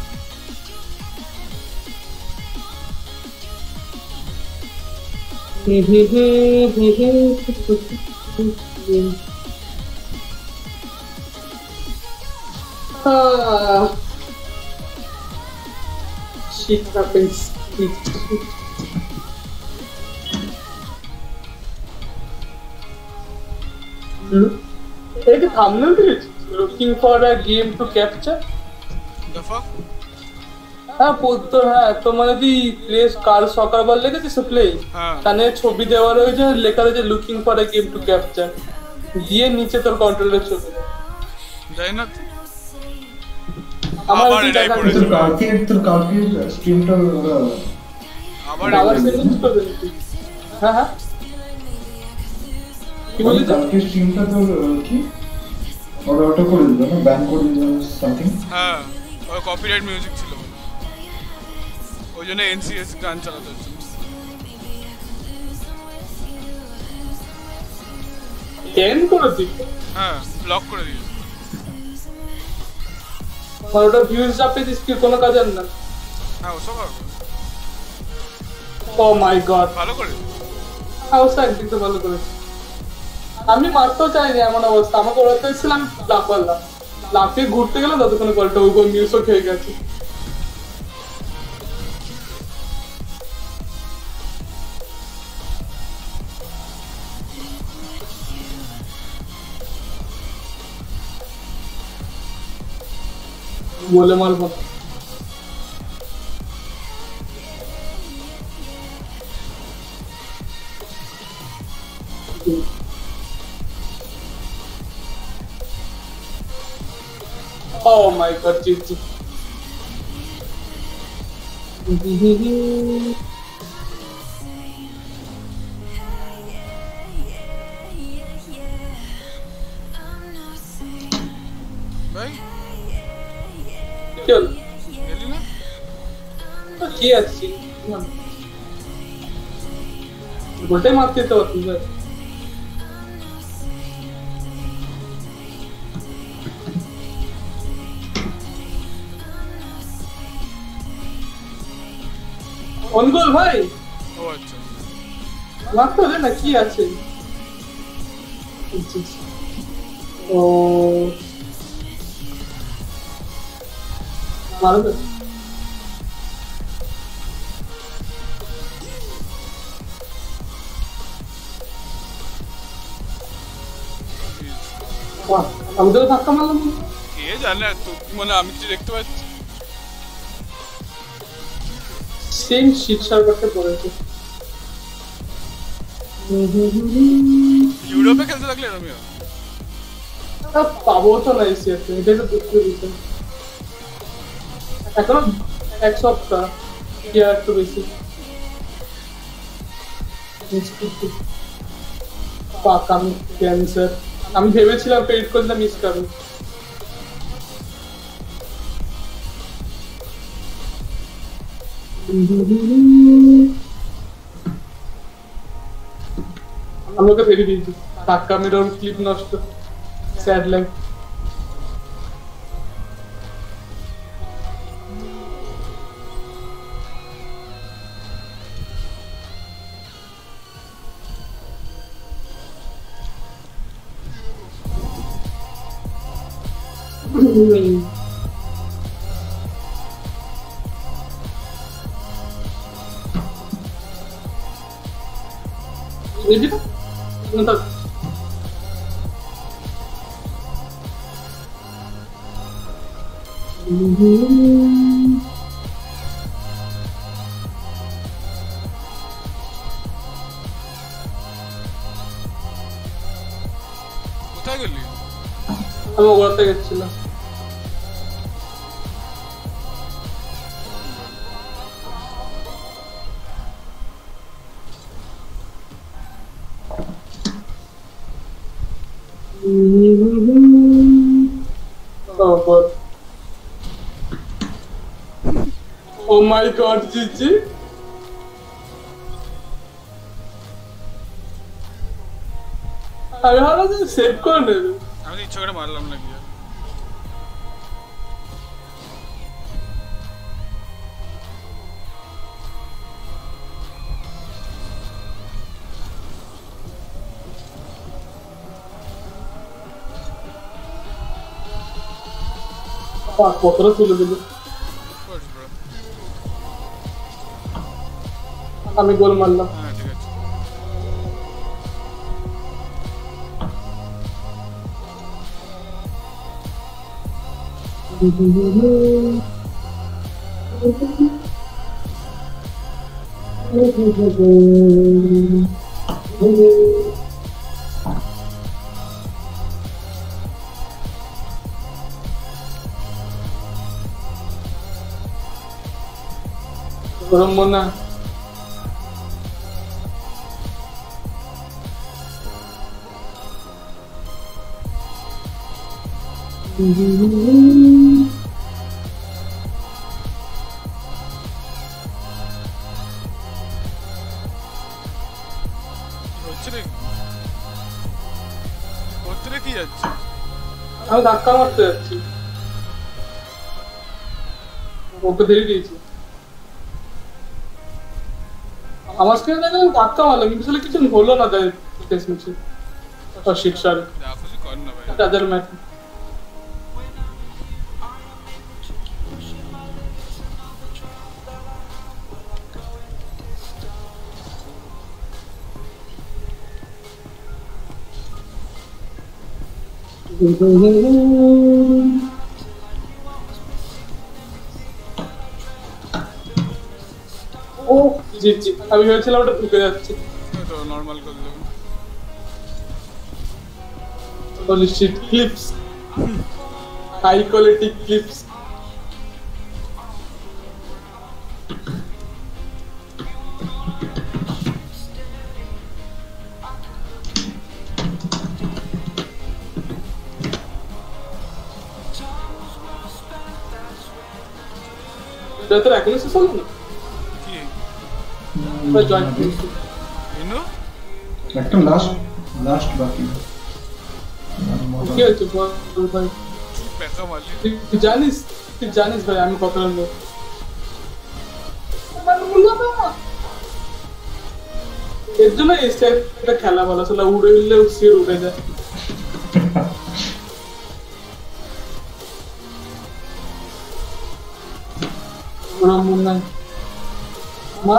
Ah. Shit happens. Hmm? Take a thumbnail, looking for a game to capture. the fuck হ্যাঁ পড়তো, হ্যাঁ তো মানে তুই প্লে কার সকারবার লেগেছিস প্লে, হ্যাঁ কানে ছবি দেওয়া রয়েছে, লেখা রয়েছে looking for a game to capture, দিয়ে নিচে তোর কন্ট্রোলের ছবি। যাই না আমার আবার কি এটাই দেখা করেছে। তোর কালকে তোর কালকে স্ট্রিমটা আবার আবার এটাই। সেটিংস করে দিচ্ছি। হ্যাঁ হ্যাঁ কি বলিস? কালকে স্ট্রিমটা তোর আহ, কি ওরা ওটা করে দিল না, ব্যান করে দিল সামথিং। হ্যাঁ ওর কপিরাইট মিউজিক ছিল ওই জন্য এনসিএস গান চালাতে হচ্ছে। ব্যান করে দিই, হ্যাঁ ব্লক করে দিয়েছে। আর ওটা ভিউজ যা পেয়েছিস কি কোনো কাজের না। হ্যাঁ ওসব হবে। ও মাই গড, ভালো করে অবস্থা একদিক তো ভালো করেছে। আমি মারতেও চাইনি এমন অবস্থা, আমাকে ওড়াতে এসেছিলাম, লাফ পারলাম, লাফিয়ে ঘুরতে গেলাম ততক্ষণে কলটা ওই মিউজও খেয়ে গেছে। বলে মারবো Oh my god, G G. ভাই কি হলো? গেলি না কি আছে? গোটাই মারতে তো পারতিস ভাই। অনগোল ভাই ও আচ্ছা মারতে হবে না, কি আছে? ও মারবে বাহ, আমি তো ধাক্কা মারলাম। কে জানে তো মানে আমি কিছু দেখতে পাচ্ছি। সেম শীত সার্ভারটা পড়েছে। ইউরোপে খেলতে থাকলে এরকমই হয়। পাবো তো না এসিয়াতে, এটাই তো দুঃখ দিচ্ছে। এখনো এক সপ্তাহ কি আর একটু বেশি। পাক আমি ক্যান্সার, আমি ভেবেছিলাম পেড করলে মিস করবো। আমি ওকে ফেলে দিয়েছি, ধাক্কা মেরে ওর ক্লিপ নষ্ট, স্যাড লাইফ। বুঝলি তো? কোথায় গেলি আমি ওগুলোতে গেছিলাম। Oh god. Oh my god, Gigi. আমি ভাবলাম যে সেভ করে নেবে। আমি তো ইচ্ছা করে মারলাম না কি আর। পাক কতটা তুলে দিল। করিস bro? আমি গোল মারলাম। হ্যাঁ ঠিক আছে গরম মনে হচ্ছে রে হচ্ছে রে কি যাচ্ছে আমি ধাক্কা মারতে যাচ্ছি ওকে ধরে দিয়েছি আমার স্ক্রিনে দেখে আমি ধাক্কা মারলাম কিন্তু আসলে কিছু হলো না তাই টেসমেছে শিক্ষার যা খুশি কর না ভাই তাদের ম্যাচ ও জি জি আমি ভেবেছিলাম ওটা ঢুকে যাচ্ছে তো নরমাল করে দেবো Holy shit, clips. High quality clips. Better এখনো শেষ হলো না কি বা জয়েন্ট ইনো একটা লাস্ট লাস্ট বাকি কি হচ্ছে বল ভাই পেকা মারলি তুই জানিস তুই জানিস ভাই আমি কত রান দেব এর জন্য এই একটা খেলা ভালো আসলে উড়ে উঠলে সির উঠে যায় ওরা মন নাই আমার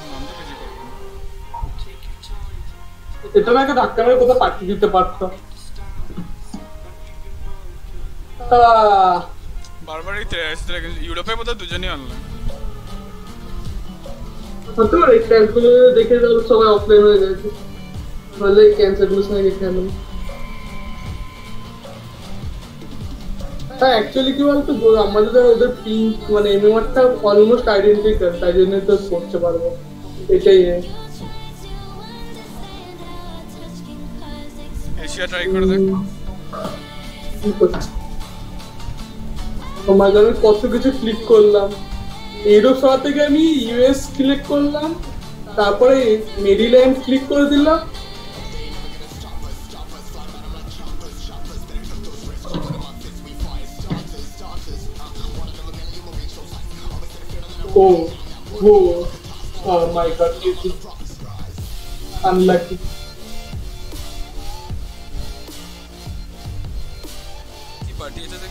এটা না একটা ধাক্কা মেরে কোথাও পাঠিয়ে দিতে পারতো বারবারই আসতে লাগে ইউরোপে বোধহয় দুজনই অনলাইন হতে পারে ক্যালকুলে দেখে তাহলে সবাই অফলাইন হয়ে গেছে তাহলে ক্যান্সার গুলো সঙ্গে খেলাম হ্যাঁ অ্যাকচুয়ালি কি বলতো আমাদের ওদের পিঙ্ক মানে এমএমআরটা অলমোস্ট আইডেন্টিক্যাল তাই জন্য তো করতে পারবো এটাই এশিয়া ট্রাই করে দেখ কি করছি আমার আমি কত কিছু ক্লিক করলাম ইউরোপ শহর থেকে আমি ইউএস ক্লিক করলাম তারপরে মেরিল্যান্ড ক্লিক করে দিলাম ও ও oh my god this is unlucky কি পাঠিয়েছে দেখ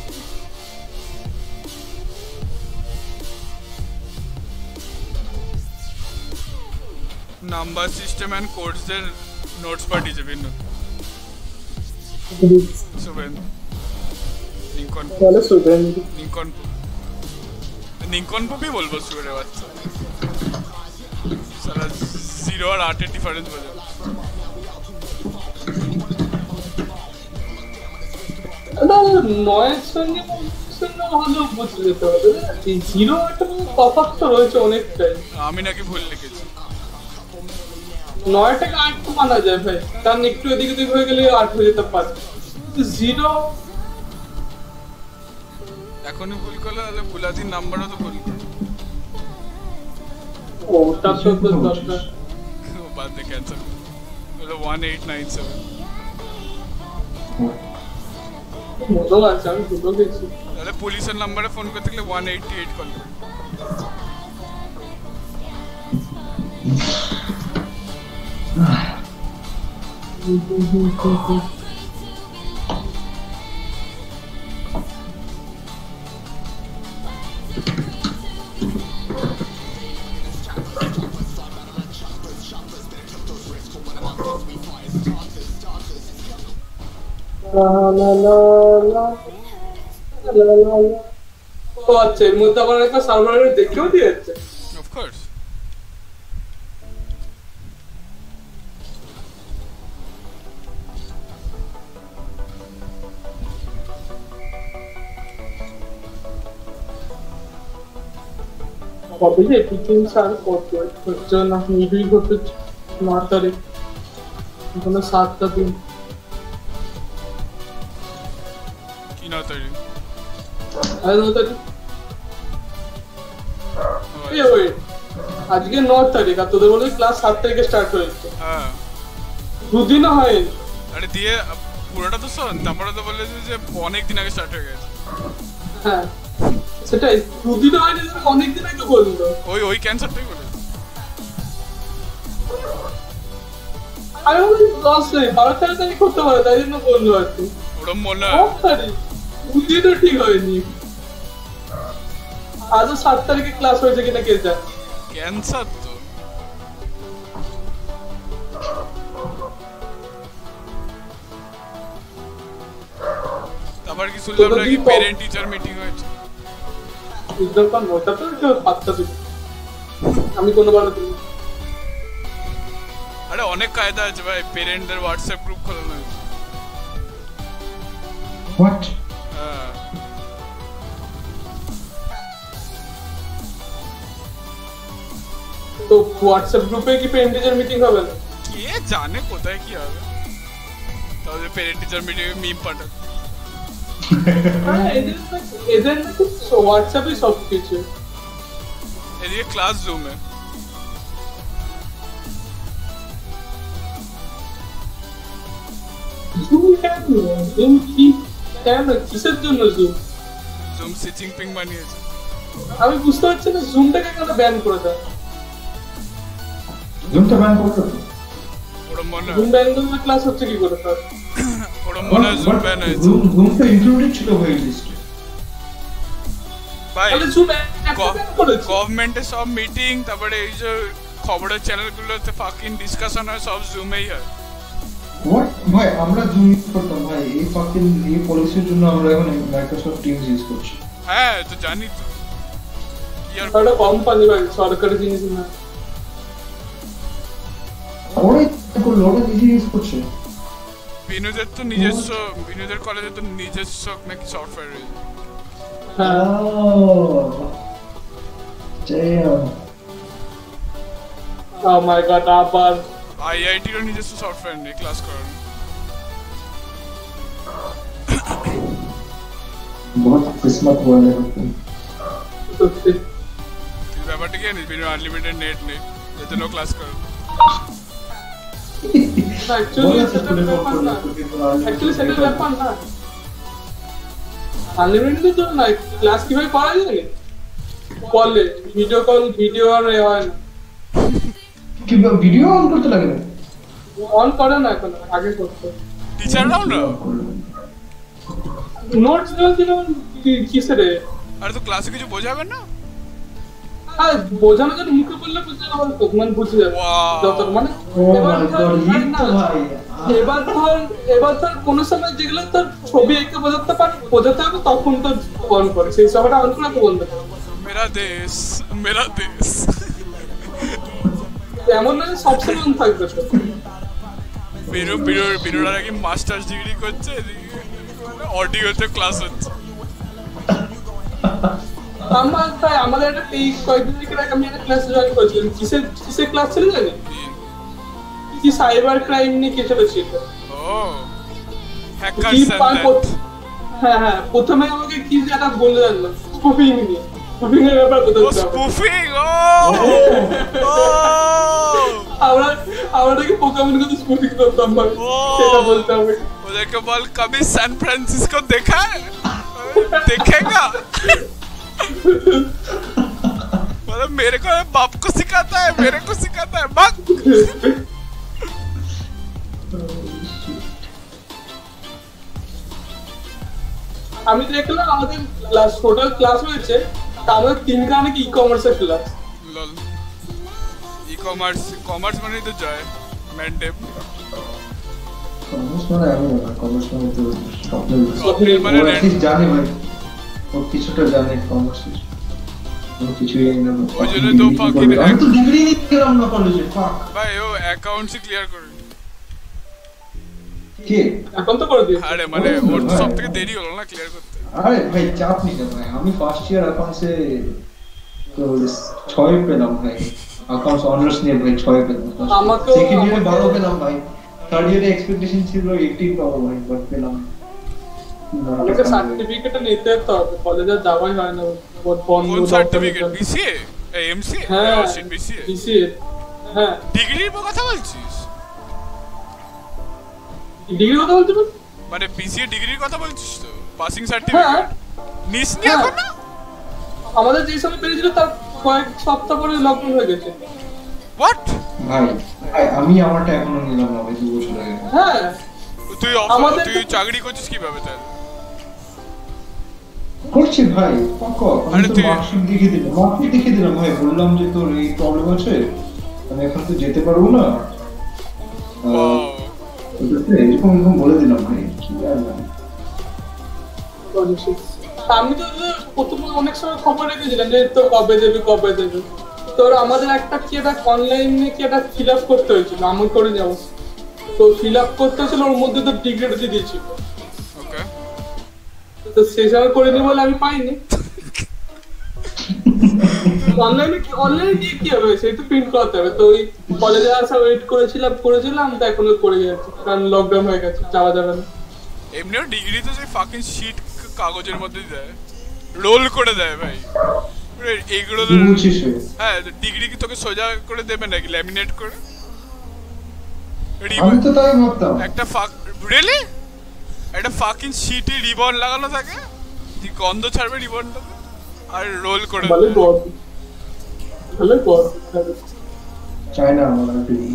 নাম্বার সিস্টেম এন্ড কোডস এর নোটস পাঠিয়েছে ভিন্ন সুবেন লিঙ্কন বলে সুবেন লিঙ্কন লিঙ্কন পপি বলবো সুবেনের বাচ্চা সারা জিরো আর আটের ডিফারেন্স বোঝা নয়ের সঙ্গে সঙ্গে ভালো বুঝে যেতে হবে জিরো একটা তফাৎ তো রয়েছে অনেকটাই আমি নাকি ভুল লিখেছি নয়টাকে আট তো মানা যায় ভাই কারণ একটু এদিক ওদিক হয়ে গেলে আট হয়ে যেতে পারে জিরো এখনই ভুল করলে তাহলে বুলাদির নাম্বারও তো ভুল করে ও তার সাথে দরকার বাদ দে ক্যান্সেল হলো ওয়ান এইট নাইন সেভেন মজা লাগছে আমি দুটো গেছি তাহলে পুলিশের নাম্বারে ফোন করতে গেলে ওয়ান এইটটি এইট কল করে La la la la la la la oh আচ্ছা, এর মধ্যে আবার একটা সার্ভারে দেখেও দিয়ে যাচ্ছে। Of course. কবে যে পিকিং সার করতে হচ্ছে না, মিডুই করতে নয় তারিখ, এখনো সাতটা দিন। কি নয় তারিখ? আরে নয় তারিখ, এই ওই আজকে নয় তারিখ, আর তোদের বলে ক্লাস সাত তারিখে স্টার্ট হয়েছে। হ্যাঁ দুদিনও হয়নি। আরে দিয়ে পুরোটা তো শোন, তারপরে তো বলে যে অনেক দিন আগে স্টার্ট হয়ে গেছে। হ্যাঁ সেটাই, দুদিনও হয়নি, অনেকদিন আগে বললো। ওই ওই ক্যান্সারটাই বলে। আমি বলি দশ তারিখ, বারো তেরো তারিখ করতে পারে, তাই জন্য বললো আর কি। ওরম মনে নয় তারিখ, দুদিনও ঠিক হয়নি। আজও সাত তারিখে ক্লাস হয়েছে কিনা কে জানে। ক্যান্সার তো। তারপর কি শুনলাম নাকি প্যারেন্ট টিচার মিটিং হয়েছে? বুঝলাম না, ওটা তো কেউ পাত্তা দিবে, আমি কোনো বার দিই। আরে অনেক কায়দা আছে ভাই, প্যারেন্টদের হোয়াটসঅ্যাপ গ্রুপ খোলানো হয়েছে। হোয়াট? হ্যাঁ তো হোয়াটসঅ্যাপ গ্রুপে কি প্যারেন্ট টিচার মিটিং হবে না? কে জানে কোথায় কি হবে। তাহলে প্যারেন্ট টিচার মিটিং এ মিম পাঠাবে। হ্যাঁ এদের এদের নাকি হোয়াটসঅ্যাপে সব কিছু। এদিকে ক্লাস জুমে। জুম কেন? জুম কি কেন, কিসের জন্য জুম? জুম সি জিনপিং বানিয়েছে। আমি বুঝতে পারছি না জুমটাকে কেন ব্যান করে দেয়। জুমটা ব্যান করতে হবে। ওরম মনে জুম ব্যান করলে ক্লাস হচ্ছে কি করে স্যার? ওরম মনে জুম ব্যান হয়েছে। জুম জুমটা ইনক্লুডেড ছিল ওয়েট লিস্টে। ভাই তাহলে জুম ব্যান করেছে। গভর্নমেন্টের সব মিটিং, তারপরে এই যে খবরের চ্যানেলগুলোতে ফাকিং ডিসকাশন হয়, সব জুমেই হয়। হোয়াট ভাই, আমরা জুম ইউজ করতাম ভাই, এই ফাকিং এই পলিসির জন্য আমরা এখন মাইক্রোসফট টিমস ইউজ করছি। হ্যাঁ তো জানি তো। কি আর ওটা কোম্পানি ভাই, সরকারি জিনিস না। ওরে করলো, ওরা নিজে ইউজ করছে। বিনুদের তো নিজস্ব, বিনুদের কলেজে তো নিজস্ব নাকি সফটওয়্যার রয়েছে। হ্যাঁ damn. Oh my god, আবার আইআইটিরও নিজস্ব সফটওয়্যার নেই ক্লাস করার। बहुत किस्मत वाले होते हैं। সত্যি ব্যাপারটা কি জানিস, বিনু আনলিমিটেড নেট নেই, এর জন্য ক্লাস করে। অ্যাকচুয়ালি সেটা ব্যাপার না, অ্যাকচুয়ালি সেটা ব্যাপার না। আনলিমিটেড তো না, ক্লাস কিভাবে করা যায়? কলে ভিডিও কল, ভিডিও আর এ হয় না। কি ভিডিও অন করতে লাগে না? অন করে না এখন, আগে করতে। টিচাররাও না। নোটস দিল কিসে রে? আরে তো ক্লাসে কিছু বোঝাবে না? আর বোঝানো যেন মুখে বললে বুঝতে না পারতো, মানে বুঝে যাবে যত মানে। এবার ধর ভাই, এবার ধর এবার ধর কোনো সময় যেগুলো তোর ছবি এঁকে বোঝাতে পার, বোঝাতে হবে, তখন তো অন করে, সেই সময়টা অন করে তো বলতে হবে। মেরা দেশ মেরা দেশ এমন নয় সবসময় অন থাকবে তো। বিনু বিনু বিনুরা নাকি মাস্টার্স ডিগ্রি করছে, অডিওতে ক্লাস হচ্ছে। আমার তাই আমাদের একটা এই কয়েকদিন থেকে আমি একটা ক্লাস জয়েন করেছিলাম। কিসের কিসের ক্লাস ছিল জানি? কি সাইবার ক্রাইম নিয়ে কিছু ছিল। ও হ্যাকারস এন্ড হ্যাঁ হ্যাঁ, প্রথমে আমাকে কি যেটা বলে জানলো, স্পুফিং নিয়ে, স্পুফিং এর ব্যাপারে বলতে হবে। স্পুফিং, ও ও আমরা আমরা নাকি পোকেমন কত স্পুফিং করতাম ভাই, সেটা বলতে হবে। ওদেরকে বল কবি সান ফ্রান্সিসকো দেখা है देखेगा मतलब मेरे को बाप को सिखाता है, मेरे को सिखाता है बाप। আমি দেখলাম আমাদের ক্লাস টোটাল ক্লাস হয়েছে, তাহলে তিনটা নাকি ই কমার্সের ক্লাস। লল, ই কমার্স কমার্স মানে তো জয় ম্যান্ডেপ। কমার্স মানে আমি না, কমার্স মানে তো স্বপ্নের স্বপ্নের মানে জানি ভাই, ও ও কিছুটা জানে কমার্সের, আমি কিছুই জানি না। ওই জন্য তো fucking আমি তো ডিগ্রি নিতে গেলাম না কলেজে, ফাক। ভাই ও অ্যাকাউন্টস ক্লিয়ার করে কে? এখন তো করে দিয়েছে। আরে মানে ওর তো সব থেকে দেরি হলো না ক্লিয়ার করতে। আরে ভাই চাপ নিতে ভাই, আমি ফার্স্ট ইয়ার অ্যাকাউন্টসে তো ছয় পেলাম ভাই, অ্যাকাউন্টস অনার্স নিয়ে ভাই ছয় পেলাম। আমাকেও- সেকেন্ড ইয়ারে বারো পেলাম ভাই, থার্ড ইয়ারে এক্সপেকটেশন ছিল এইটিন পাবো ভাই, বাট পেলাম না। আমাকে সার্টিফিকেটটা নিতে তো হবে, কলেজে যাওয়াই হয় না, বহুত বন্ধ। কোন সার্টিফিকেট? বিসিএ? এমসিএ? হ্যাঁ শিট বিসিএ। বিসিএ। হ্যাঁ ডিগ্রির কথা বলছিস? ডিগ্রি কথা বলতে পারি? মানে বিসিএ ডিগ্রির কথা বলছিস তো? পাসিং হ্যাঁ সার্টিফিকেট নিস নি হ্যাঁ। এখন না? আমাদের যেই সময় পেরেছিল তার কয়েক সপ্তাহ পরে লকডাউন হয়ে গেছে। হোয়াট? ভাই ভাই আমি আমারটা এখনো নিলাম না ভাই, দু বছর আগে। হ্যাঁ তুই আমাদের তুই তো- চাকরি করছিস কিভাবে তাহলে? করছি ভাই, পাক আমি আরে তো তুই- মার্কশিট দেখিয়ে দিলাম, মার্কশিট দেখিয়ে দিলাম ভাই, বললাম যে তোর এই প্রবলেম আছে, আমি এখন তো যেতে পারবো না। আহ, Wow. ওটাতে এরকম এরকম বলে দিলাম ভাই, কি আর জানি। আমি তো প্রথমে অনেক সময় খবর রেখেছিলাম যে তো কবে দেবে কবে দেবে, তোর আমাদের একটা কি একটা অনলাইনে কি একটা ফিল আপ করতে হয়েছিল, আমি করে যাবো তো ফিল আপ করতে হয়েছিল, ওর মধ্যে তো ডিগ্রেড দিয়ে দিয়েছিল, ওকে। তো সেই সময় করে নি বলে আমি পাইনি। অনলাইনে কি অনলাইনে গিয়ে কি হবে, সেই তো প্রিন্ট করাতে হবে, তো ওই কলেজে আসা ওয়েট করেছিলাম করেছিলাম তো এখনো করে যাচ্ছে, কারণ লকডাউন হয়ে গেছে, যাওয়া যাবে না। এমনিও ডিগ্রি তো সেই ফাকিং শীট কাগজের মধ্যে দেয়, রোল করে দেয় ভাই। পুরো এইগুলো তো কি বলছিস রে? হ্যাঁ, ডিগ্রি কি তোকে সোজা করে দেবে নাকি ল্যামিনেট করে? আমি রিবন তো তাই ভাবতাম। একটা ফাক রিয়েলি একটা ফাকিং শীটে রিবন লাগানো থাকে, যে গন্ধ ছাড়বে রিবনটা আর রোল করে ভালোই দেবে। বড় ভালোই বড় চাই না আমার আর ডিগ্রি।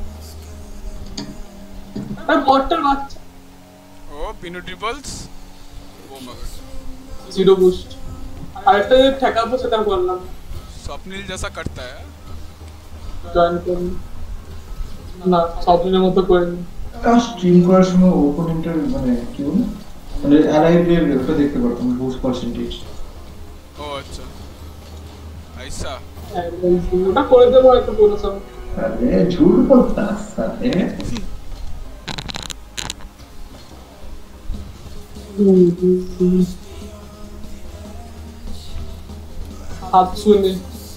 আর বটটার বাচ্চা ও Pinu triples, oh my god, zero boost, আরেকটা যে ঠেকাবো সেটা করলাম, স্বপ্নিল জেসা করতা হ্যায়। জয়েন করি না, স্বপ্নের মতো করিনি। তা স্ট্রিম করার সময় ওপোনেন্টের মানে কি বলে, মানে অ্যালাইভের একটা দেখতে পারতাম বুস্ট পার্সেন্টেজ। ও আচ্ছা, আইসা ওটা করে দেবো হয়তো কোনো সময়। আরে ঝুট বলতা সাথে। হাত শুনে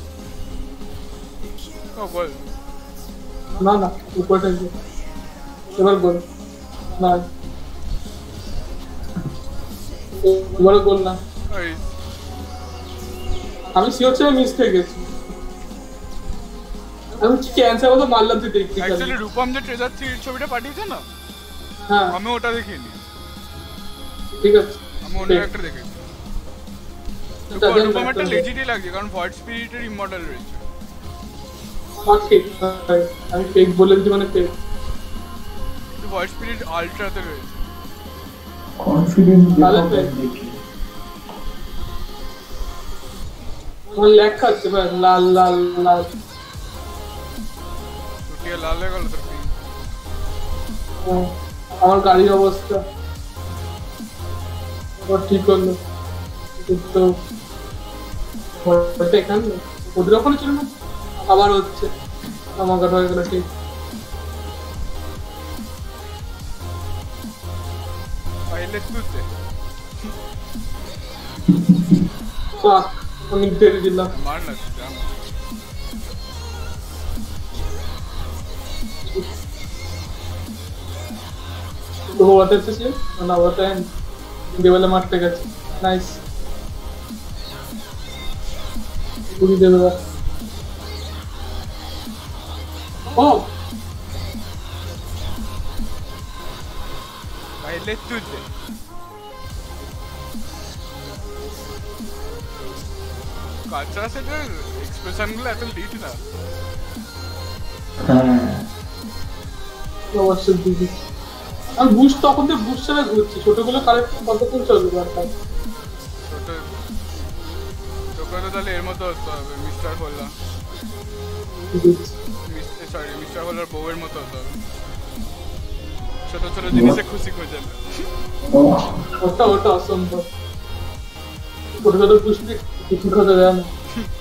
ও বল। না না উপরটা গিয়ে। এবার বল না, এবারে বল না, ওই আমি শিওর ছিল মিস খেয়ে গেছি, আমি ক্যান্সার মতো মারলাম তুই দেখতে অ্যাকচুয়ালি রূপম যে ট্রেজার থ্রির ছবিটা পাঠিয়েছে না, হ্যাঁ আমি ওটা দেখিনি, ঠিক আছে আমি অন্য একটা দেখেছি। রূপম একটা লেজিটই লাগছে, কারণ ভয়েড স্পিরিটের ইমর্টাল রয়েছে। আমি ফেক বলে দিচ্ছি, মানে ফেক। কিন্তু ভয়েড স্পিরিট আলট্রাতে রয়েছে। কনফিডেন্ট তাহলে দেখো ফেক। দেখি। আমার ল্যাগ খাচ্ছে ভাই, লাল লাল লাল। চুটিয়ে লাল হয়ে গেল তোর pink। হ্যাঁ, আমার গাড়ির অবস্থা এবার ঠিক করলো তো ভয়টা এখানে না, ওদের ওখানে ছিল না, আবার হচ্ছে আমার কাটা হয়ে গেল। ঠিক পাইলে তুলতে পাক অনেক দেরি দিলাম। মার না তুই, জান। তো ওয়াটার এসেছে না, ওয়াটার দেওয়ালে মারতে গেছে। নাইস পুরি দেবে। ও পাইলে তুলতে কালচার সেটার এক্সপ্রেশন গুলো এত লিট না। হ্যাঁ অবশ্যই দিদি আমি বুস্ট তখন থেকে বুস্ট ছাড়া ঘুরছি, ছোটগুলো কালেক্ট কতক্ষণ চলবে আর তাই ছোট তোকে তো তাহলে এর মতো হতে হবে, মিস্টার হোল্লা, সরি মিস্টার হোল্লার বউয়ের মতো হতে হবে, ছোট ছোট জিনিসে খুশি খোঁজে না। ওটা ওটা অসম্ভব। ছোট ছোট পুষ্টি কিছু কথা যায় না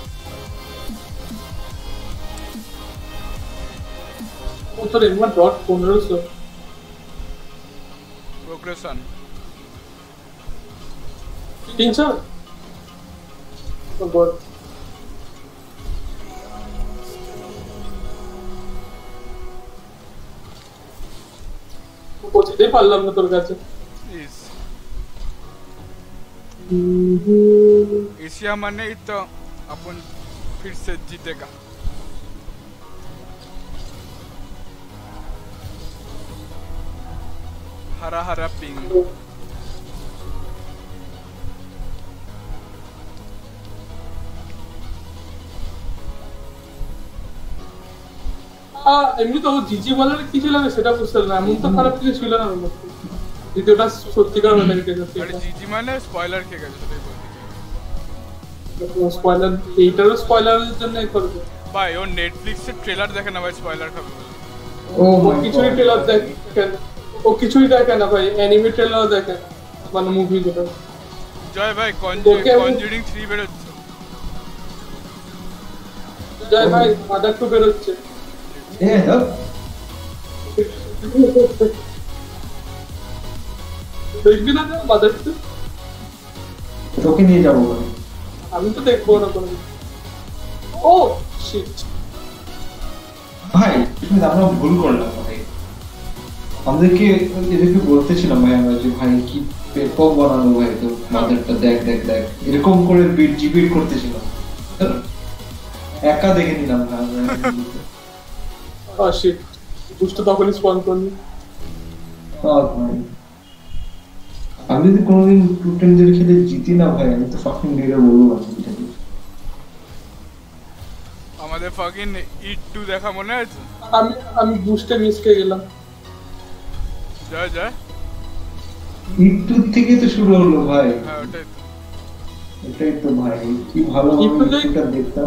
ও তোর এমন ডট পনেরোশো প্রোগ্রেশন তিনশো ও গড পৌঁছতেই পারলাম না তোর কাছে ইস एशिया माने ही तो अपन फिर से जीतेगा हरा हरा पिंग এমনি তো জিজি বলার কি ছিল না সেটা বুঝতে না এমন তো খারাপ কিছু ছিল না দ্বিতীয়টা সত্যিকার হয়ে গেছে আরে জিজি মানে স্পয়লার কে গেছে সেটাই বলছি স্পয়লার এইটারও স্পয়লারের জন্যই করবে ভাই ও নেটফ্লিক্স এর ট্রেলার দেখে না ভাই স্পয়লার খাবে ও ও কিছুই ট্রেলার দেখে ও কিছুই দেখে না ভাই অ্যানিমে ট্রেলার দেখে মানে মুভি যেটা জয় ভাই কনজুরিং থ্রি বের হচ্ছে জয় ভাই মাদার টু বের হচ্ছে এ হ্যাঁ দেখবি না মাদার টু তোকে নিয়ে যাবো ভাই আমি তো দেখবো না কোনো ও শিট ভাই তুমি আমরা ভুল করলাম ভাই আমাদেরকে এদেরকে বলতেছিলাম ভাই আমরা যে ভাই কি পেপক বানানো ভাই তো মাদারটা দেখ দেখ দেখ এরকম করে বিট জিবিট করতেছিলাম একা দেখে নিলাম না ও শিট বুঝতে তখনই স্পন করলি আমি যদি কোনোদিন টু টেন্ডার খেলে জিতি না ভাই আমি তো ফাকিং ডিরে বলবো না আমাদের ফাকিং ইট টু দেখা মনে আছে আমি আমি বুস্টে মিস করে গেলাম জয় জয় ইট টু থেকে তো শুরু হলো ভাই হ্যাঁ ওটাই তো এটাই তো ভাই কি ভালো এটা দেখতাম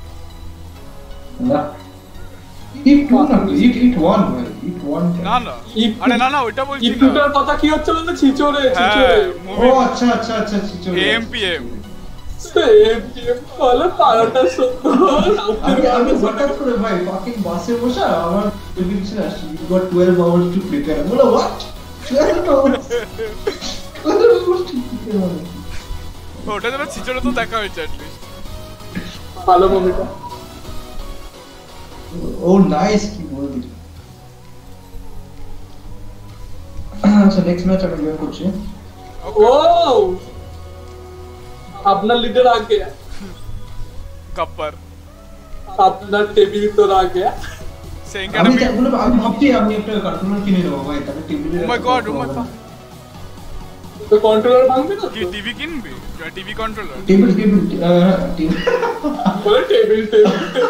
না ইট টু না ইট ইট ওয়ান ভাই ইট ওয়ান না না আরে না না ওটা বলছি না ইটটার কথা কি হচ্ছে বলতে ছিচড়ে ছিচড়ে ও আচ্ছা আচ্ছা আচ্ছা ছিচড়ে এমপিএম এমপিএম বলে পারাটা সত্য আমি আমি হঠাৎ করে ভাই ফাকিং বাসে বসে আমার প্রেডিকশন আসছে you got twelve hours to prepare বলে what twelve hours twelve hours to prepare ওটা তো ছিচড়ে তো দেখা হয়েছে at least ভালো মুভিটা ও নাইস কি বললি আচ্ছা নেক্সট ম্যাচ আমি জয়েন করছি ও আপনার লিডার आ गया गब्बर আপনার টেবিল তো आ गया saying আমি আমি বলে আমি ভাবছি আমি একটা কন্ট্রোলার কিনে নেব ভাই তাহলে টেবিলে oh my god oh my god তো কন্ট্রোলার ভাঙবে না কি টিভি কিনবি TV controller table table table বলে টেবিল টেবিল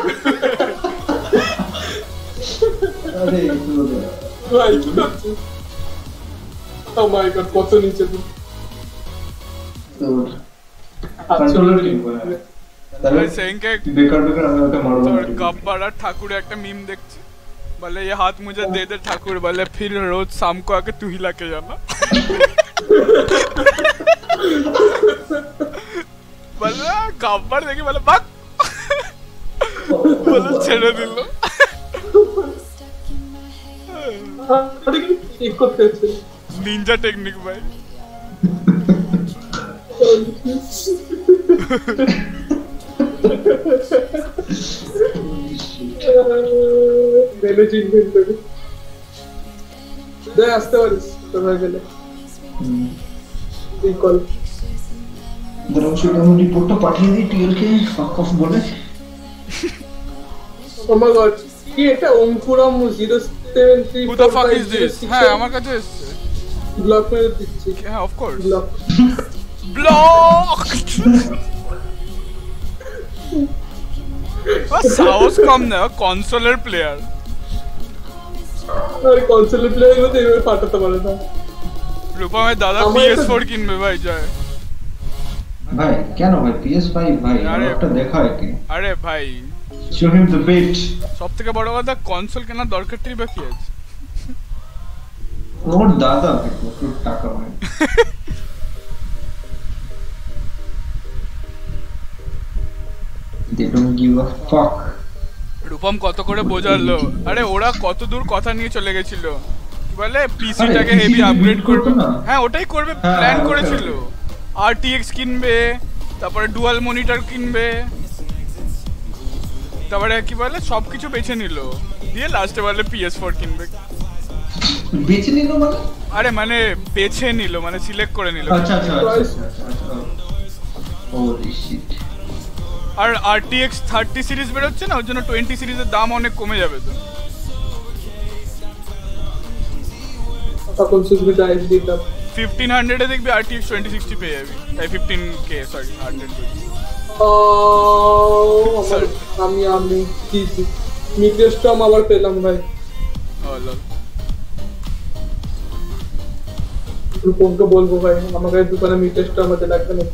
আরে ভাই কি করছিস ও মাই গড কত নিচে তুই তো কন্ট্রোলার কিনবো তাহলে saying के বেকার বেকার আমি ওটা মারবো তোর गब्बर আর ঠাকুর একটা মিম দেখছি বলে ये हाथ मुझे दे दे ठाकुर बोले फिर रोज शाम को आके तू ही लाके जाना बोले गब्बर देखी बोले भाग बोले ছেড়ে দিল আরে কি ঠিক করতে হচ্ছে নিনজা টেকনিক ভাই বেলে চিনবেন তো দে আসতে পারিস তোরা গেলে এই কল ধরো সেটা আমি রিপোর্টটা পাঠিয়ে দিই টিএল কে ফাক অফ বলে ও মাই গড কি এটা অঙ্কুরম zero seven three Who the fuck is this? হ্যাঁ আমার কাছে এসেছে ব্লক মেরে দিচ্ছি হ্যাঁ অফ কোর্স ব্লক ব্লক সাহস কম না কনসোলের প্লেয়ার আরে কনসোলের প্লেয়ার গুলো তো এইভাবে পাঠাতে পারে না রূপমের দাদা আমার পি এস ফোর একটা- কিনবে ভাই জয় ভাই কেন ভাই পি এস ফাইভ ভাই আরে- একটা দেখা একে আরে ভাই শো হিম দ্য বেট সব থেকে বড় কথা কনসোল কেনার দরকারটাই বা কি আছে ওর দাদা ভাই প্রচুর টাকা ভাই they don't give a fuck. Rupam কত করে বোঝালো, আরে ওরা কত দূর কথা নিয়ে চলে গেছিল, কি বলে পিসিটাকে হেভি আপগ্রেড করবে। হ্যাঁ ওটাই করবে, প্ল্যান করেছিল আরটিএক্স কিনবে, তারপরে ডুয়াল মনিটর কিনবে, তারপরে কি বলে সবকিছু বেছে নিল, দিয়ে লাস্টে বলে পিএস ফোর কিনবে। বেছে নিল মানে? আরে মানে বেছে নিল মানে সিলেক্ট করে নিল। আচ্ছা আচ্ছা হোলি শিট। আর আরটিএক্স থার্টি সিরিজ বের হচ্ছে না, ওর জন্য টোয়েন্টি সিরিজের দাম অনেক কমে যাবে তো। তখন সুবিধা আইডি দাও ফিফটিন হান্ড্রেড এ দেখবি আরটিএক্স টোয়েন্টি সিক্সটি পেয়ে যাবি, এই ফিফটিন কে সরি হান্ড্রেড। ও আমার আমি আমি কি কি মিডিয়াস্টম আবার পেলাম ভাই। ও লল রূপমকে বলবো ভাই আমাকে দোকানে মিডিয়াস্টম আমাদের লাগবে না।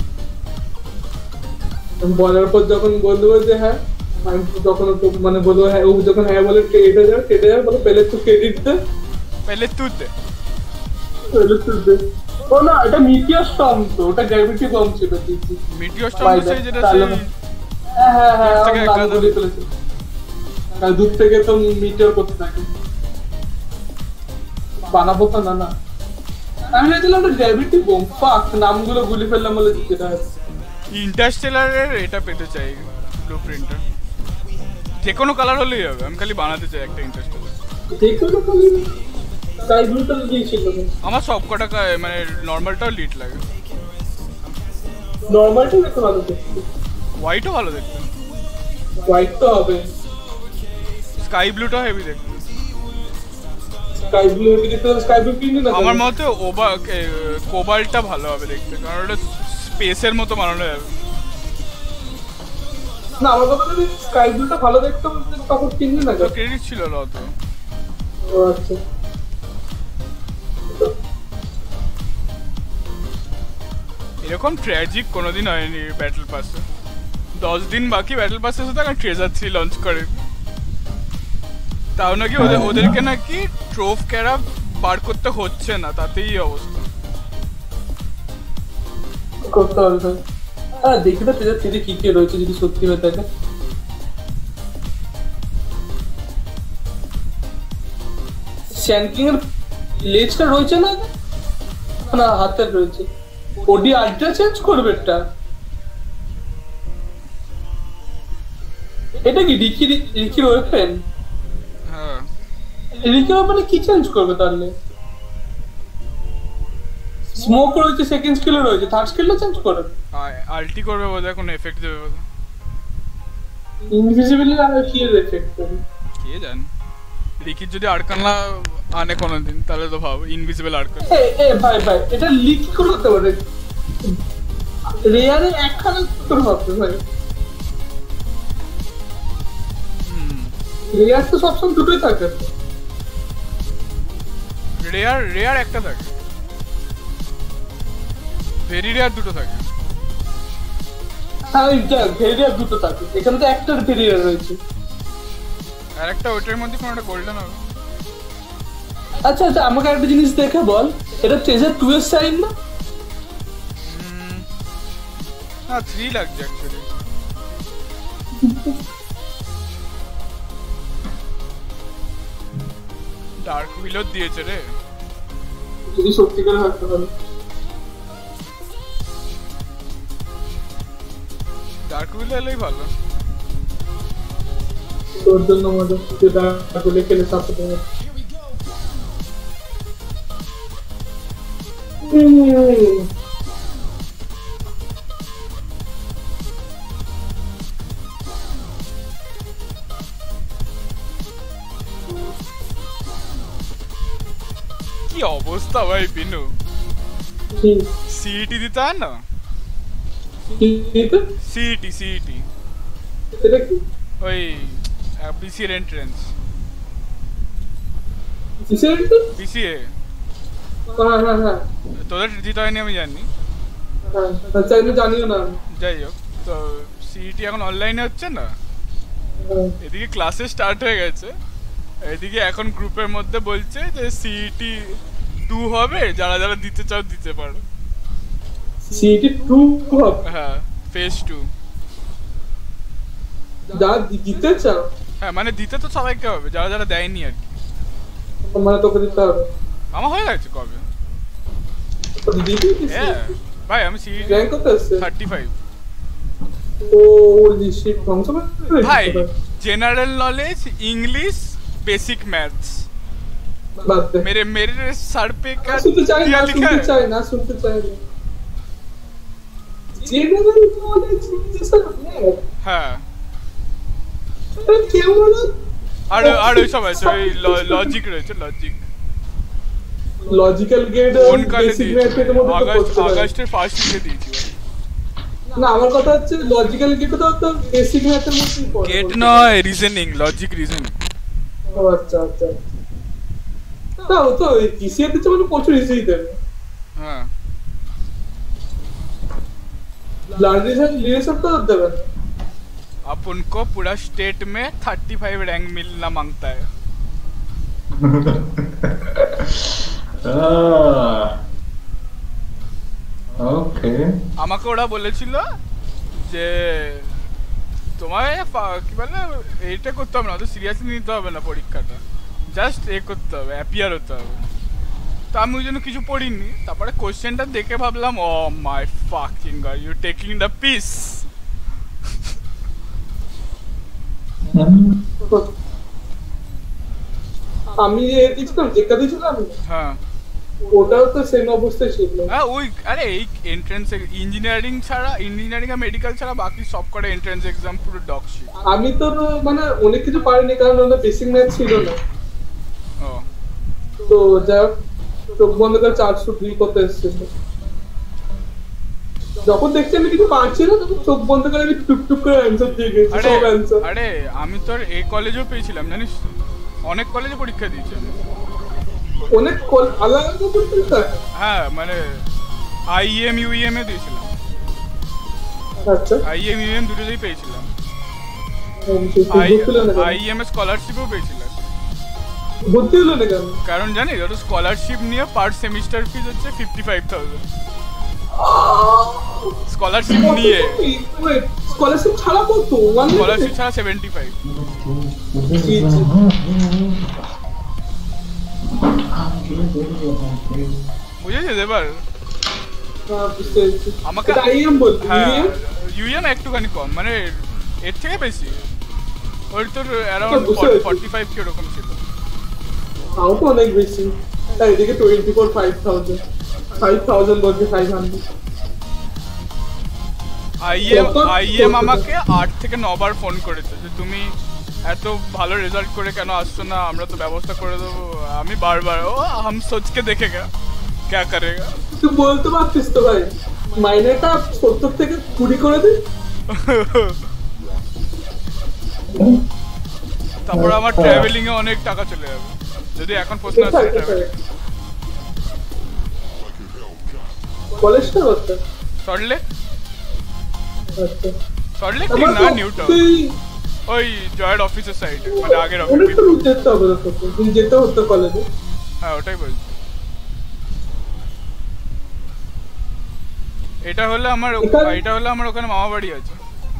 বলার পর যখন বলবো যে হ্যাঁ আমি তখন মানে বলবো হ্যাঁ, ও যখন হ্যাঁ বলে কেটে যাবে কেটে যাবে বলে পেলে তুই ক্রেডিট দে, পেলে তুই দে, পেলে তুই দে। ও না এটা মিডিয়াস্টম তো, ওটা গ্র্যাভিটি কম ছিল দিছি মিডিয়াস্টম সেই যেটা সেই হ্যাঁ হ্যাঁ হ্যাঁ আমি বলে ফেলেছি, কাল দূর থেকে তো মিটার করতে থাকে বানাবো তো না না। আমি ভেবেছিলাম ওটা গ্র্যাভিটি কম, ফাক নামগুলো গুলি ফেললাম বলে যেটা ইন্টারস্টেলারের এটা পেতে চাই ব্লুপ্রিন্টটা, যে কোনো কালার হলেই হবে, আমি খালি বানাতে চাই একটা ইন্টারস্টেলার। দেখো তো স্কাই ব্লুটা দিয়েছিল আমার সব কটা মানে নরমালটাও লিট লাগে, নরমালটা দেখতে ভালো দেখতে, হোয়াইটও ভালো দেখতে, হোয়াইট তো হবে, স্কাই ব্লুটাও হেভি দেখতে। স্কাই ব্লু হেভি দেখতে, স্কাই ব্লু কিনে না আমার মতে ওবা কোবাল্টটা ভালো হবে দেখতে, কারণ ওটা স্পেসের মতো বানানো যাবে। না আমার কথা যদি স্কাই ব্লুটা ভালো দেখতাম তখন কিনবি না, ক্রেডিট ছিল না অত। ও আচ্ছা এরকম ট্র্যাজিক কোনোদিন হয়নি ব্যাটল পাসে, দশ দিন বাকি ব্যাটল পাসে শুধু এখন ট্রেজার থ্রি লঞ্চ করে, তাও নাকি ওদের ওদেরকে নাকি ট্রোফ ক্যারা বার করতে হচ্ছে না, তাতেই অবস্থা করতে হবে ভাই। হ্যাঁ দেখি তো ট্রেজার থ্রি কি কি রয়েছে যদি সত্যি হয়ে থাকে। স্যানকিং এর লেজটা রয়েছে না, না হাতের রয়েছে, ওডি আল্ট্রা চেঞ্জ করবে এটা, এটা কি রিকি রিকির ওয়েপেন? হ্যাঁ রিকি ওয়েপেনে কি চেঞ্জ করবে তাহলে? স্মোক রয়েছে, সেকেন্ড স্কিলও রয়েছে, থার্ড স্কিলও চেঞ্জ করবে, আল্টি করবে বোধহয়, কোনো এফেক্ট দেবে বোধহয়, ইনভিজিবল আর কি এর এফেক্ট করবে কে জানে। রিকির যদি আরকানা আনে কোনোদিন তাহলে তো ভাব ইনভিজিবল আরকান। এ এ ভাই ভাই এটা লিক করে করতে পারে, রেয়ারে একখানা করে হবে ভাই, রেয়ার তো সবসময় দুটোই থাকে, রেয়ার রেয়ার একটা থাকে, ভেরি রেয়ার দুটো থাকে। হ্যাঁ ভেরি রেয়ার দুটো থাকে, এখানে তো একটা ভেরি রেয়ার রয়েছে, আর একটা ওইটার মধ্যে কোনোটা গোল্ডেন হবে। আচ্ছা আচ্ছা আমাকে একটা জিনিস দেখে বল, এটা ট্রেজার টু এর সাইন না? না থ্রি লাগছে অ্যাকচুয়ালি। ডার্ক হুইলও দিয়েছে রে, যদি সত্যিকার থাকতে পারে। ডার্ক হুইল এলেই ভালো, তোর জন্য মজা, যেটা বলে খেলে সাপোর্ট হবে। কি অবস্থা ভাই বিনু, সিইটি দিতে হয় না, সিইটি সিইটি এটা কি ওই বিসিএর এন্ট্রান্স, কিসের বিসিএ হ্যাঁ হ্যাঁ হ্যাঁ তোদের দিতে হয়নি আমি জানি, হ্যাঁ আচ্ছা আমি জানিও না। যাই হোক তো সিইটি এখন অনলাইনে হচ্ছে না, এদিকে ক্লাসে স্টার্ট হয়ে গেছে, এদিকে এখন গ্রুপের মধ্যে বলছে যে সিইটি টু হবে, যারা যারা দিতে চাও দিতে পারো। সিইটি টু হবে? হ্যাঁ ফেজ টু। যারা দিতে চাও হ্যাঁ মানে দিতে তো সবাইকে হবে, যারা যারা দেয়নি আর কি। মানে তোকে দিতে হবে। আমার হয়ে গেছে কবে। হ্যাঁ ভাই আমি সি র্যাঙ্ক কত আছে? Thirty five. ও লিশিট ধ্বংস করে ভাই general knowledge, English, basic maths. बात है। मेरे मेरे सर पे क्या सुनते चाहे दिया ना लिखा सुनते है? चाहे ना सुनते चाहे ना जनरल नॉलेज जैसा है। हाँ तो क्या बोला? আর আর ওই সব আছে, ওই লজিক রয়েছে, লজিক লজিক্যাল গেট কোন কালে বেসিক ম্যাথ এর মধ্যে তো আগস্ট পড়তে পারে। আগস্টের ফার্স্ট উইকে দিয়েছি। না আমার কথা হচ্ছে লজিক্যাল গেট তো তো বেসিক ম্যাথ এর মধ্যেই পড়ে। গেট নয়, রিজনিং, লজিক রিজনিং। ও আচ্ছা আচ্ছা। তাও তো এই কিসিয়া দিচ্ছে মানে প্রচুর ইজি দেবে। হ্যাঁ लार्जेस्ट लिएशन तो देवे। अब उनको पूरा स्टेट में थर्टी फाइव रैंक मिलना मांगता है। ওকে আমাকে ওরা বলেছিল যে তোমায় কি বলে এইটা করতে হবে না, তো সিরিয়াসলি নিতে হবে না পরীক্ষাটা, জাস্ট এ করতে হবে, অ্যাপিয়ার হতে হবে। তো আমি ওই জন্য কিছু পড়িনি, তারপরে কোশ্চেনটা দেখে ভাবলাম oh my fucking god, you taking the piss. আমি যে দিছিলাম যেটা দিছিলাম হ্যাঁ ওটাও তো সেম অবস্থায় ছিল। হ্যাঁ ওই আরে এই এন্ট্রান্স ইঞ্জিনিয়ারিং ছাড়া, ইঞ্জিনিয়ারিং আর মেডিকেল ছাড়া বাকি সব করে এন্ট্রান্স এক্সাম পুরো ডগ শিট। আমি তো মানে অনেক কিছু পারিনি কারণ ওটা বেসিক ম্যাথ ছিল না। ও তো যা চোখ বন্ধ করে চারশো দুই করতে এসেছিল। যখন দেখছি আমি কিছু পারছি না তখন চোখ বন্ধ করে আমি টুকটুক করে অ্যান্সার দিয়ে গেছি আরে সব অ্যান্সার। আরে আমি তোর এই কলেজেও পেয়েছিলাম জানিস, অনেক কলেজে পরীক্ষা দিয়েছি আমি। অনেক আলাদা আলাদা পরীক্ষা? হ্যাঁ মানে আইএম ইউএম এ দিয়েছিলাম। আচ্ছা আইএম ইউএম দুটোতেই পেয়েছিলাম। আইএম এ স্কলারশিপও পেয়েছিলাম। ভর্তি হলো না কেন? কারণ জানিস ওটা স্কলারশিপ নিয়ে পার সেমিস্টার ফিস হচ্ছে ফিফটি ফাইভ থাউজেন্ড। স্কলারশিপ নিয়ে স্কলারশিপ ছাড়া কত? স্কলারশিপ ছাড়া সেভেন্টি ফাইভ। বুঝেছিস এবার? আমাকে আইএম বলতে ইউএম একটুখানি কম, মানে এর থেকে বেশি, ওর তোর অ্যারাউন্ড ফর্টি ফাইভ কি ওরকম ছিল। তাও তো অনেক বেশি। তাই এদিকে twenty four five thousand five thousand বলছে ফাইভ হান্ড্রেড। আইএম আইএম আমাকে আট থেকে নবার ফোন করেছে যে তুমি এত ভালো রেজাল্ট করে কেন আসছো না, আমরা তো ব্যবস্থা করে দেবো। আমি বারবার ও হাম সোচকে দেখেগা क्या करेगा। তুই বলতে পারছিস তো ভাই মাইনেটা সত্তর থেকে কুড়ি করে দিই। তারপর আমার ট্রাভেলিং এ অনেক টাকা চলে যাবে যদি এখন প্রশ্ন আসে। কলেজটা করতে সরলে আচ্ছা সরলে কি না নিউ টাউন, ওই জয়েড অফিসের সাইড, মানে আগের অফিস। অনেকটা দূর যেতে হবে তোকে, তুই যেতে হতো কলেজে। হ্যাঁ ওটাই বলছি। এটা হলো আমার এটা হলো আমার ওখানে মামা বাড়ি আছে।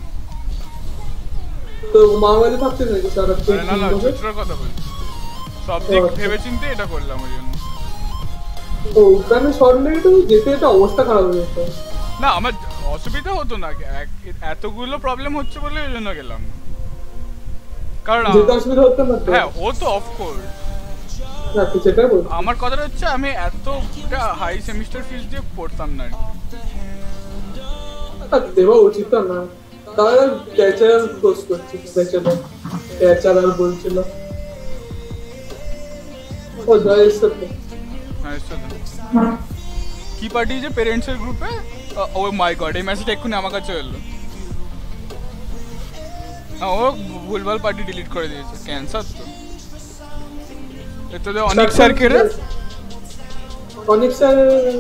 তো মামা বাড়ি থাকতে নাকি সারা দিন? না না চুচড়ার কথা বলছি, সব দিক ভেবে চিন্তে এটা করলাম ওই জন্য। তো ওখানে সরলে তো যেতে একটা অবস্থা খারাপ হয়ে যেত। না আমার অসুবিধা হতো না, এতগুলো প্রবলেম হচ্ছে বলে ওই জন্য গেলাম। কারণ যেতে অসুবিধা হতো না তো? হ্যাঁ হতো অফকোর্স। না তুই সেটা বল। আমার কথাটা হচ্ছে আমি এতটা হাই সেমিস্টার ফিস দিয়ে পড়তাম না। দেওয়া উচিত না, তাহলে ব্যাচেলার কোর্স করছিস। ব্যাচেলার ব্যাচেলার বলছিল ও জয়ের সাথে। হ্যাঁ সাথে কি পার্টি যে পেরেন্টসের গ্রুপে। ও মাই গড এই মেসেজটা এক্ষুনি আমার কাছে এলো। হ্যাঁ ও ভুলভাল পার্টি ডিলিট করে দিয়েছে, ক্যান্সার তো। এতো অনেক স্যার কে রে? অনেক স্যার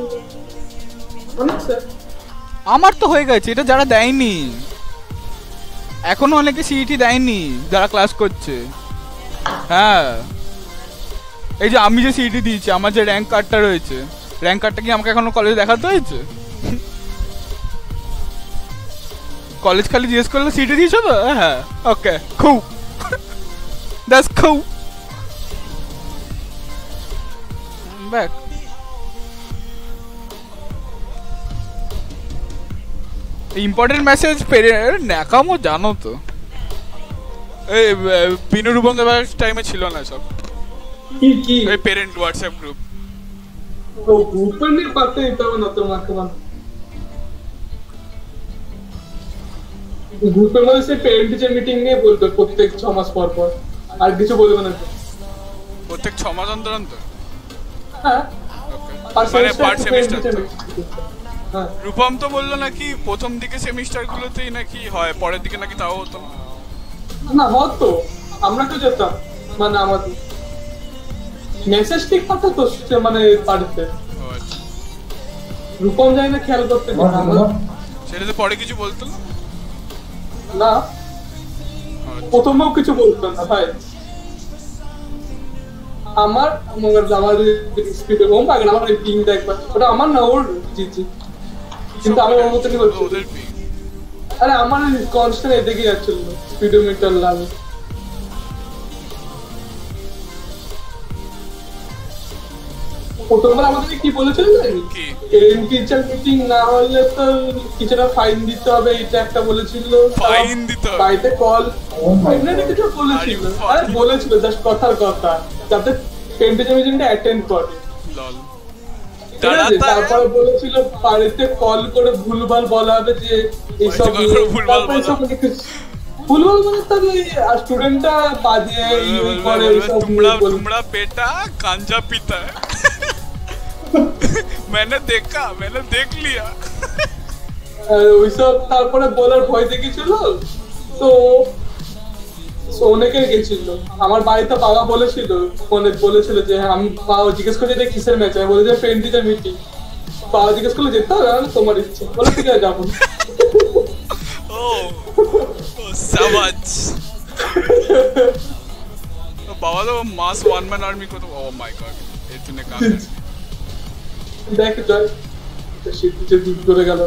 অনেক স্যার আমার তো হয়ে গেছে, এটা যারা দেয়নি এখনো অনেকে সিইটি দেয়নি যারা ক্লাস করছে। হ্যাঁ এই যে আমি যে সিইটি দিয়েছি, আমার যে র্যাঙ্ক কার্ডটা রয়েছে, র্যাঙ্ক কার্ডটা কি আমাকে এখনো কলেজে দেখাতে হয়েছে? কলেজ খালি জিজ্ঞেস করলে সিটি দিয়েছো তো? হ্যাঁ okay cool that's cool back important message পেরে ন্যাকামো জানো তো এই বিনু রূপম দেবার টাইমে ছিল না সব কি কি এই প্যারেন্ট হোয়াটসঅ্যাপ গ্রুপ ও গ্রুপের নিয়ে পাতে দিতে হবে না তোর মাকে মান গ্রুপের মধ্যে সে প্যারেন্ট টিচার মিটিং নিয়ে বলবে প্রত্যেক ছ মাস পর পর আর কিছু বলবে না প্রত্যেক ছ মাস অন্তর অন্তর হ্যাঁ মানে পার্ট সেমিস্টার হ্যাঁ রূপম তো বললো নাকি প্রথম দিকে সেমিস্টার গুলোতেই নাকি হয় পরের দিকে নাকি তাও হতো না না হতো আমরা তো যেতাম মানে আমাদের মেসেজ ঠিক পাঠাতো মানে বাড়িতে রূপম যায় না খেয়াল করতে সেটা তো পরে কিছু বলতো না প্রথমেও কিছু বলতো না ভাই আমার আমাদের স্পিডে বোম পাগে না আমার পিং দেখবা ওটা আমার না ওর জি জি কিন্তু আমি ওর মতনই বলছি ওদের পিং আরে আমার কনস্ট্যান্ট এদিকে যাচ্ছিল স্পিডোমিটার লাগে প্রথমবার আমাদের কি বলেছিল জানি কি পেরেন্ট টিচার মিটিং না হলে তো কিছুটা ফাইন দিতে হবে এটা একটা বলেছিল ফাইন দিতে হবে বাড়িতে কল এমনি কিছু বলেছিল আরে বলেছিল জাস্ট কথার কথা যাতে পেরেন্ট টিচার মিটিংটা অ্যাটেন্ড করে লল তারপরে বলেছিল বাড়িতে কল করে ভুলভাল বলা হবে যে এইসব ভুলভাল ভুলভাল মানে তো স্টুডেন্টটা বাজে ইউজ করে এইসব तुमड़ा तुमड़ा बेटा गांजा पीता है मैंने देखा मैंने देख लिया ওইসব তারপরে বলার ভয় দেখেছিল তো অনেকে গেছিল আমার বাড়িতে বাবা বলেছিল ফোনে বলেছিল যে আমি বাবা জিজ্ঞেস করছি যে কিসের ম্যাচ আমি বলে যে ফ্রেন্ড টিচার মিটিং বাবা জিজ্ঞেস করলে যেতে হবে তোমার ইচ্ছে বলে ঠিক আছে যাবো ও savage तो बाबा तो मास वन मैन आर्मी को तो ओह माय गॉड ये तूने कहा देख जय तो शिट से दूर করে গেল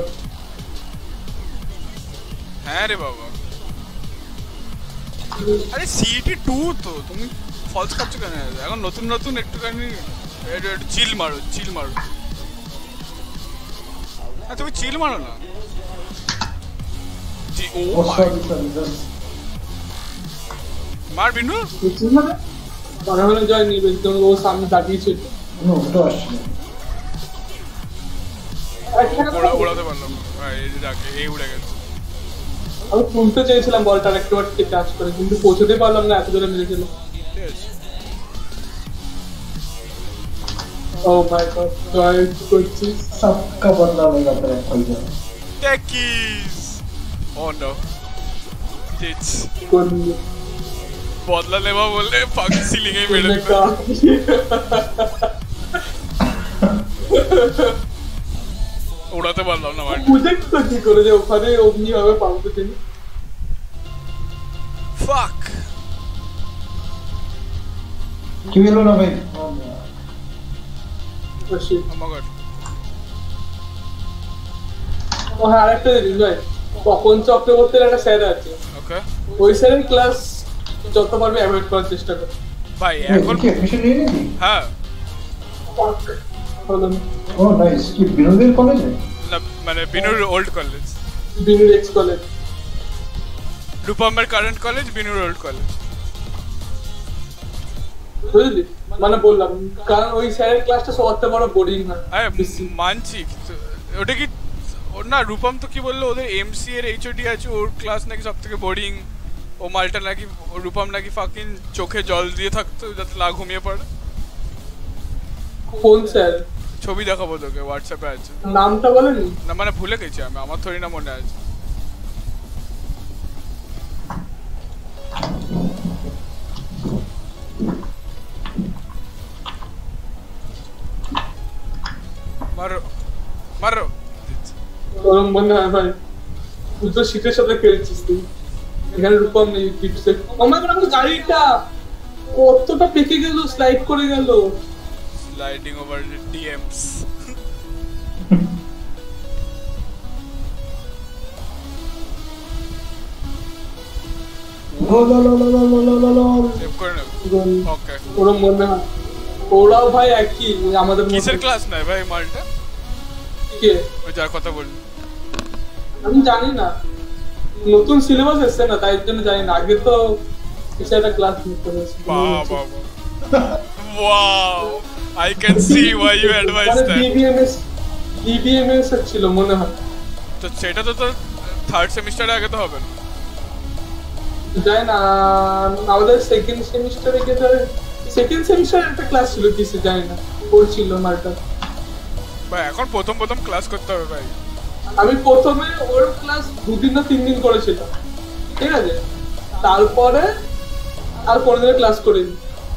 হ্যাঁ রে বাবা আরে সিটি টু তো তুমি ফলস কাটছো কেন এখন নতুন নতুন একটুখানি একটু চিল মারো চিল মারো হ্যাঁ তুমি চিল মারো না জি ও মার বিনু মনে হলো জয় নিবে তো ও সামনে দাঁড়িয়েছিল নো ওটা আসছে ওড়া ওড়াতে পারলাম এই যে যাকে এই উড়ে গেছে আমি তুলতে চেয়েছিলাম বলটা একটু একটু টাচ করে কিন্তু পৌঁছতে পারলাম না এত জোরে মেরেছিল ও মাই গড জয় করছি सबका बदला लेगा तेरा कोई ना টেকিস ও নো টিচ কোন বদলা নেবা বললে ফাঁকি সিলিং এ মেরে দিল উড়াতে পারলাম না মাটি বুঝে তো কি করে যে ওখানে অমনি ভাবে পাউতে তিনি ফাক কি হলো না ভাই বসে ও মাই গড ও হ্যাঁ আরেকটা জিনিস ভাই কখন চক্রবর্তীর একটা স্যার আছে ওকে ওই স্যারের ক্লাস যত পারবে অ্যাভয়েড করার চেষ্টা করে ভাই এখন কি এডমিশন নিয়ে নিলি হ্যাঁ হলো ও নাইস কি বিনোদের কলেজে না মানে বিনুর ওল্ড কলেজ বিনুর এক্স কলেজ রূপমের কারেন্ট কলেজ বিনুর ওল্ড কলেজ বুঝলি মানে বললাম কারণ ওই স্যারের ক্লাসটা সবথেকে বড় বোরিং হয় আরে মানছি কিন্তু ওটা কি ওর না রূপম তো কি বললো ওদের এমসি এর এইচওডি আছে ওর ক্লাস নাকি সবথেকে বোরিং ও মালটা নাকি রূপম নাকি ফাকিং চোখে জল দিয়ে থাকতো যাতে না ঘুমিয়ে পড়ে কোন স্যার ছবি দেখাবো তোকে হোয়াটসঅ্যাপে আছে নামটা বলেনি না মানে ভুলে গেছি আমি আমার থোড়ি না মনে আছে মারো মারো ওরম মনে হয় ভাই তুই তো শীতের সাথে খেলছিস তুই এখানে রূপম নেই পিপসে ও মাই গড আমার গাড়িটা কতটা পেকে গেল স্লাইড করে গেল স্লাইডিং ওভার ডিএমস ও লো লো লো লো লো লো লো সেভ করে নেব ওকে ওরা মনে হয় ওরাও ভাই একই আমাদের কিসের ক্লাস নাই ভাই মালটা কে ওই যার কথা বললি আমি জানি না নতুন সিলেবাস এসেছে না তাই জন্য জানি না আগে তো কিছু একটা ক্লাস নিতে হয়েছে বাহ বাহ wow I can see why you advise that DBMS DBMS ছিল মনে হয় তো সেটা তো তো থার্ড সেমিস্টারে আগে তো হবে না জানি না আমাদের সেকেন্ড সেমিস্টারে গিয়ে সেকেন্ড সেমিস্টারে একটা ক্লাস ছিল কিছু জানি না ওর ছিল মার্টার ভাই এখন প্রথম প্রথম ক্লাস করতে হবে ভাই আমি প্রথমে ওর ক্লাস দুদিন না তিন দিন করেছিলাম ঠিক আছে তারপরে আর কোনোদিন ক্লাস করিনি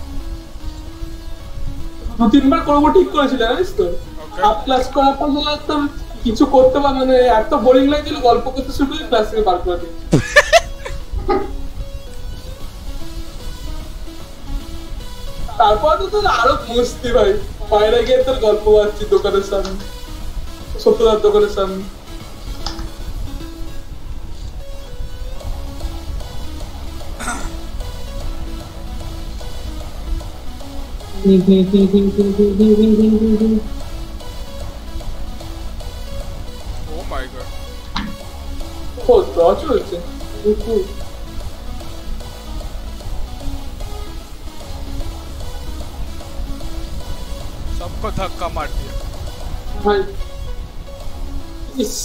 দু তিনবার করবো ঠিক করেছিলাম জানিস তো হাফ ক্লাস করার পর একদম কিছু করতে পার মানে এত বোরিং লাগছিল গল্প করতে শুরু করে ক্লাস থেকে বার করে দিই তারপর তো তোর আরো মস্তি ভাই বাইরে গিয়ে তোর গল্প পাচ্ছি দোকানের সামনে সত্যদার দোকানের সামনে ও মাই গড ও ড্র চলছে सबको धक्का मार दिया भाई इस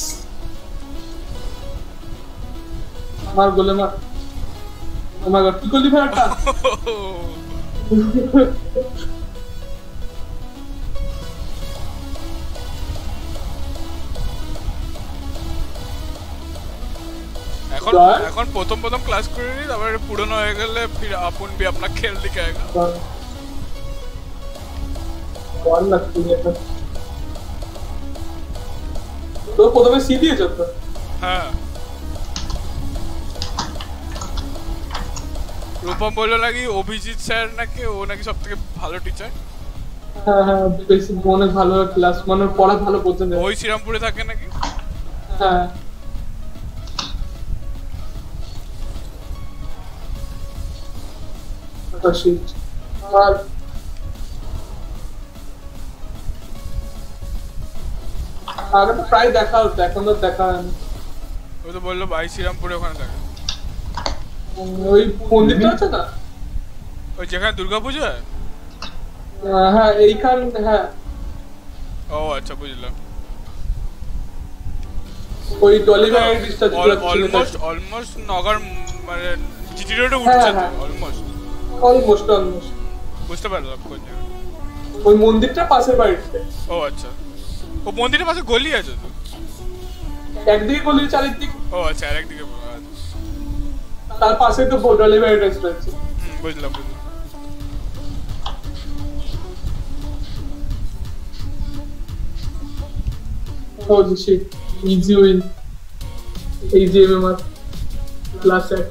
मार गोले मार oh my god কি করলি ভাই এটা এখন এখন প্রথম প্রথম ক্লাস করে নি তারপরে পুরনো হয়ে গেলে फिर अपन भी अपना खेल दिखाएगा কল লাগছে এটা তো প্রথমে সি দিয়েছ তো হ্যাঁ রূপম বললো নাকি অভিজিৎ স্যার নাকি ও নাকি সবথেকে ভালো টিচার হ্যাঁ হ্যাঁ বেশি অনেক ভালো ক্লাস মানে পড়া ভালো করতে দেয় ওই শ্রীরামপুরে থাকে নাকি হ্যাঁ আচ্ছা শিট আর আগে তো প্রায় দেখা হতো এখন তো দেখা হয় না ও তো বললো ভাই শ্রীরামপুরে ওখানে থাকে ওই মন্দিরটা আছে না ওই যেখানে দুর্গাপূজা হয় হ্যাঁ এইখান হ্যাঁ ও আচ্ছা বুঝলাম ওই ডলিভার ডিস্টা অলমোস্ট অলমোস্ট নগর মানে জিটি রোডে উঠছে তো অলমোস্ট অলমোস্ট অলমোস্ট বুঝতে পারলাম কোন জায়গা ওই মন্দিরটা পাশের বাড়িতে ও আচ্ছা ও মন্দিরের পাশে গলি আছে তো একদিকে গলি চারিদিকে ও আচ্ছা আর একদিকে তার পাশে তো ডলিভার ডিস্টা আছে হুম বুঝলাম বুঝলাম Oh shit, easy win. Easy M M R. Last set.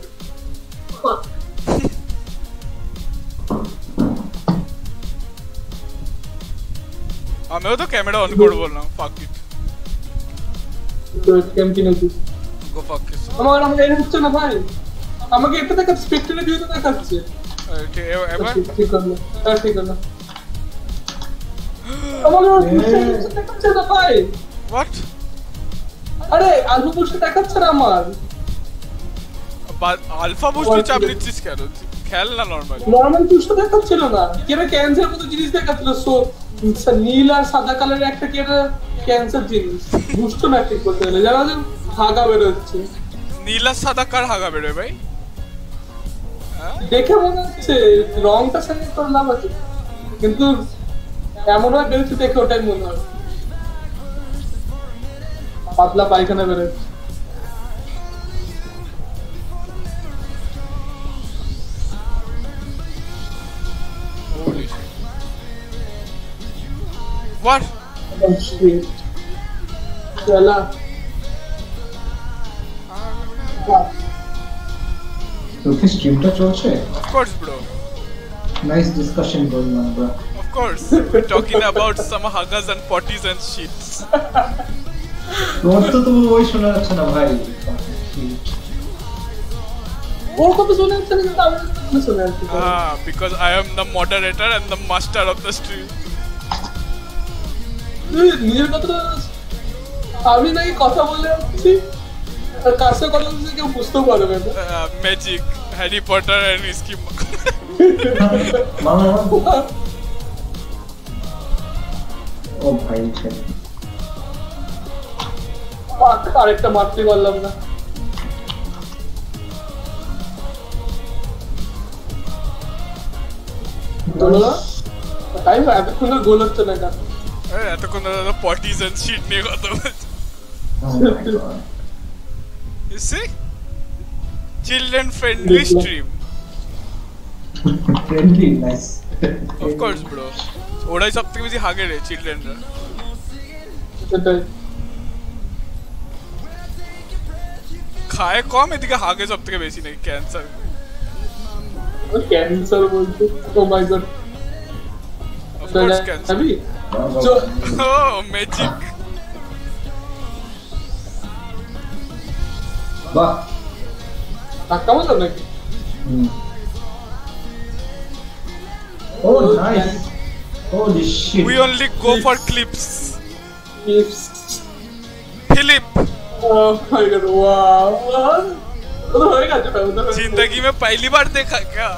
আমিও তো ক্যামেরা অন করব না ফাক ইট তো কেম কিনে দিস গো ফাক ইট আমার আমাকে এই হচ্ছে না ভাই আমাকে এটা দেখা স্পেক্টরে দিয়ে তো দেখাচ্ছে ওকে এবার ঠিক করলো আর ঠিক করলো আমাকে ওটা দেখাচ্ছে না ভাই হোয়াট আরে আলফা বুস্ট দেখাচ্ছে না আমার আলফা বুস্ট চাপ নিচ্ছিস কেন খেল না নরমাল নরমাল বুস্ট দেখাচ্ছিল না কেন ক্যান্সার মতো জিনিস দেখাচ্ছিল সো নীল আর সাদা কালারের একটা কেন ক্যান্সার জিনিস বুস্ট না ঠিক করতে গেলে জানা যে হাগা বের হচ্ছে নীল আর সাদা কার হাগা বেরোয় ভাই দেখে মনে হচ্ছে রংটা সঙ্গে তোর নাম আছে কিন্তু এমন হয় বেরোচ্ছে দেখে ওটাই মনে হয় পাতলা পায়খানা বেরোচ্ছে Holy shit. What? Oh shit. Chala. তো কি স্ট্রিমটা চলছে? Of course, bro. Nice discussion going on, bro. Of course. We're talking about some hagas and potties and shits. তোমার তো তো ওই শোনা যাচ্ছে না ভাই। ওর কথা শুনে হচ্ছে না কিন্তু আমি কথা শুনে আছি Ah, because I am the moderator and the master of the stream. তুই নিজের কথা আমি নাকি কথা বলে আসছি আর কার সাথে কথা বলছি কেউ বুঝতেও পারবে না Uh, magic, Harry Potter and Whiskey. মামা ও ভাই ছেলে আরেকটা মারতে পারলাম না তাই এতক্ষণ গোল হচ্ছে না কেন এতক্ষণ ধরে পটিজ এন্ড শিট নিয়ে কথা বলছে You see? Children friendly stream. friendly nice Of course bro. ওরাই সবথেকে বেশি হাগে রে চিলড্রেনরা সেটাই খায় কম এদিকে হাগে সবথেকে বেশি নাকি ক্যান্সার ক্যান্সার বলতে oh my god Of course cancer. আমি Oh magic. বাহ ধাক্কা মারলো নাকি Oh nice holy shit We only go for clips. Clips. Philip. Oh my god wow वो तो हो गया था वो तो जिंदगी में पहली बार देखा क्या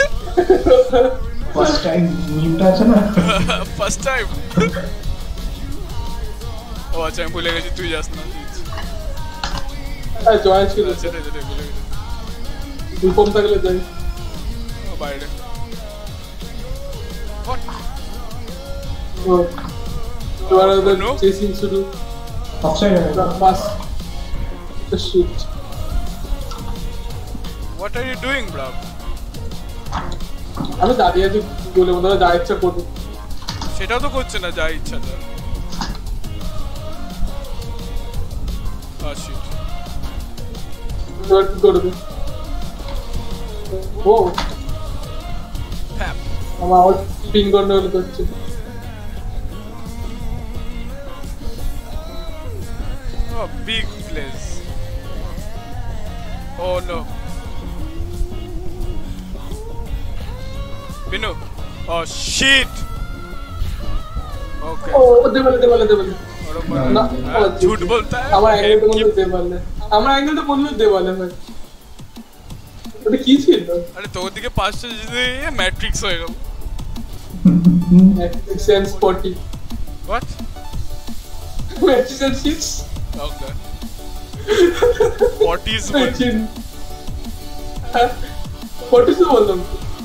first time मीमটা আছে না first time ও আচ্ছা আমি ভুলে গেছি তুই যাস না আরে জয়েন্ট ছিল সেটাই সেটাই ভুলে গেছি দুপম থাকলে যাই ও বাইরে What? Oh. You are the No? chasing শুরু offside pass the shit What are you doing bro? আমি দাঁড়িয়ে আছি বলে মনে হয় যা ইচ্ছা করবো সেটাও তো করছে না যা ইচ্ছা তার Ah shit এবার কি করবে ও Pap. আমার আবার পিং গন্ডগোল করছে Oh big place Oh no Binu Oh shit Okay ও দে বলে দে বলে দে বলে না झूठ बोलता है আমার অ্যাঙ্গেলটা মনে দে বলে আমার অ্যাঙ্গেলটা মনে দে বলে ভাই ওটা কি ছিল अरे तो दिखे पाँच जिसे ये मैट्रिक्स होएगा sense forty What? Matrix six Okay What is one? Forty তো বললাম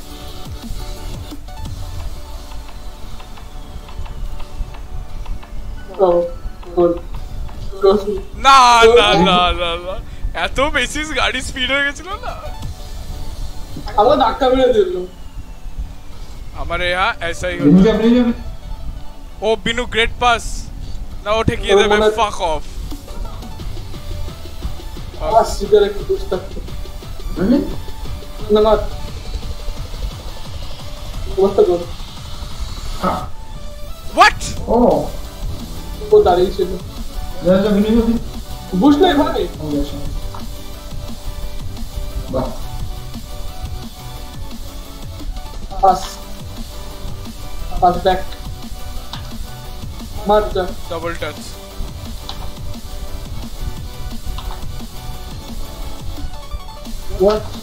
ও গোল না না না না না এত বেশি গাড়ি স্পিড হয়ে গেছিল না আমার ধাক্কা মেরে দিল हमारे यहाँ ऐसा ही होता है ओ बिनु ग्रेट पास ना उठे किए दे मैं fuck off पास सीधे एक दूसरा ना ना what the goal What? oh वो दाढ़ी ছিল যা যা বিনি বিনি বুঝ নাই ভাই বাহ পাস পাস ব্যাক মার যা Double touch what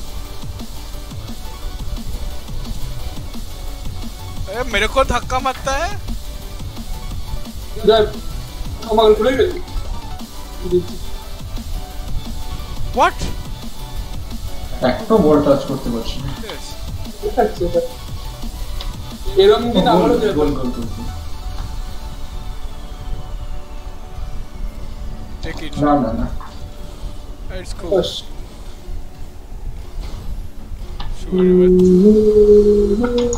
ए, मेरे को धक्का मारता है যা আমার ঘুরে গেল What? একটা বল টাচ করতে পারছি না Yes. দেখাচ্ছে এটা এরকম দিন আমারও গোল যেত গোল গোল গোল Take it. না না না It's cool. বাস Sure, but-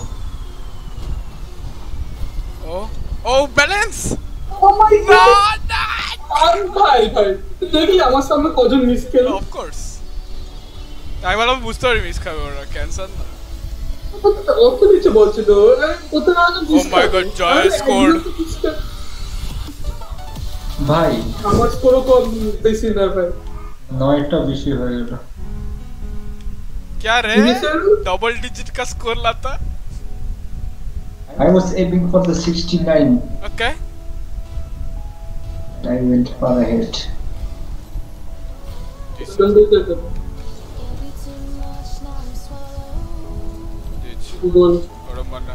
Oh, oh, balance! Oh my No, god no. আর ভাই ভাই দেখলি আমার সামনে কজন মিস খেল Of course. আমি ভালো বুঝতে পারি মিস খাবে ওরা ক্যান্সার না ও তো নিচে বলছিল কোথাও না Oh my god, Joy scored. ভাই আমার স্কোরও কম বেশি না ভাই নয়টা বেশি হয়ে গেল क्या रे डबल डिजिट का स्कोर लाता I was aiming for the sixty-nine. Okay. I went far ahead. Goal और मना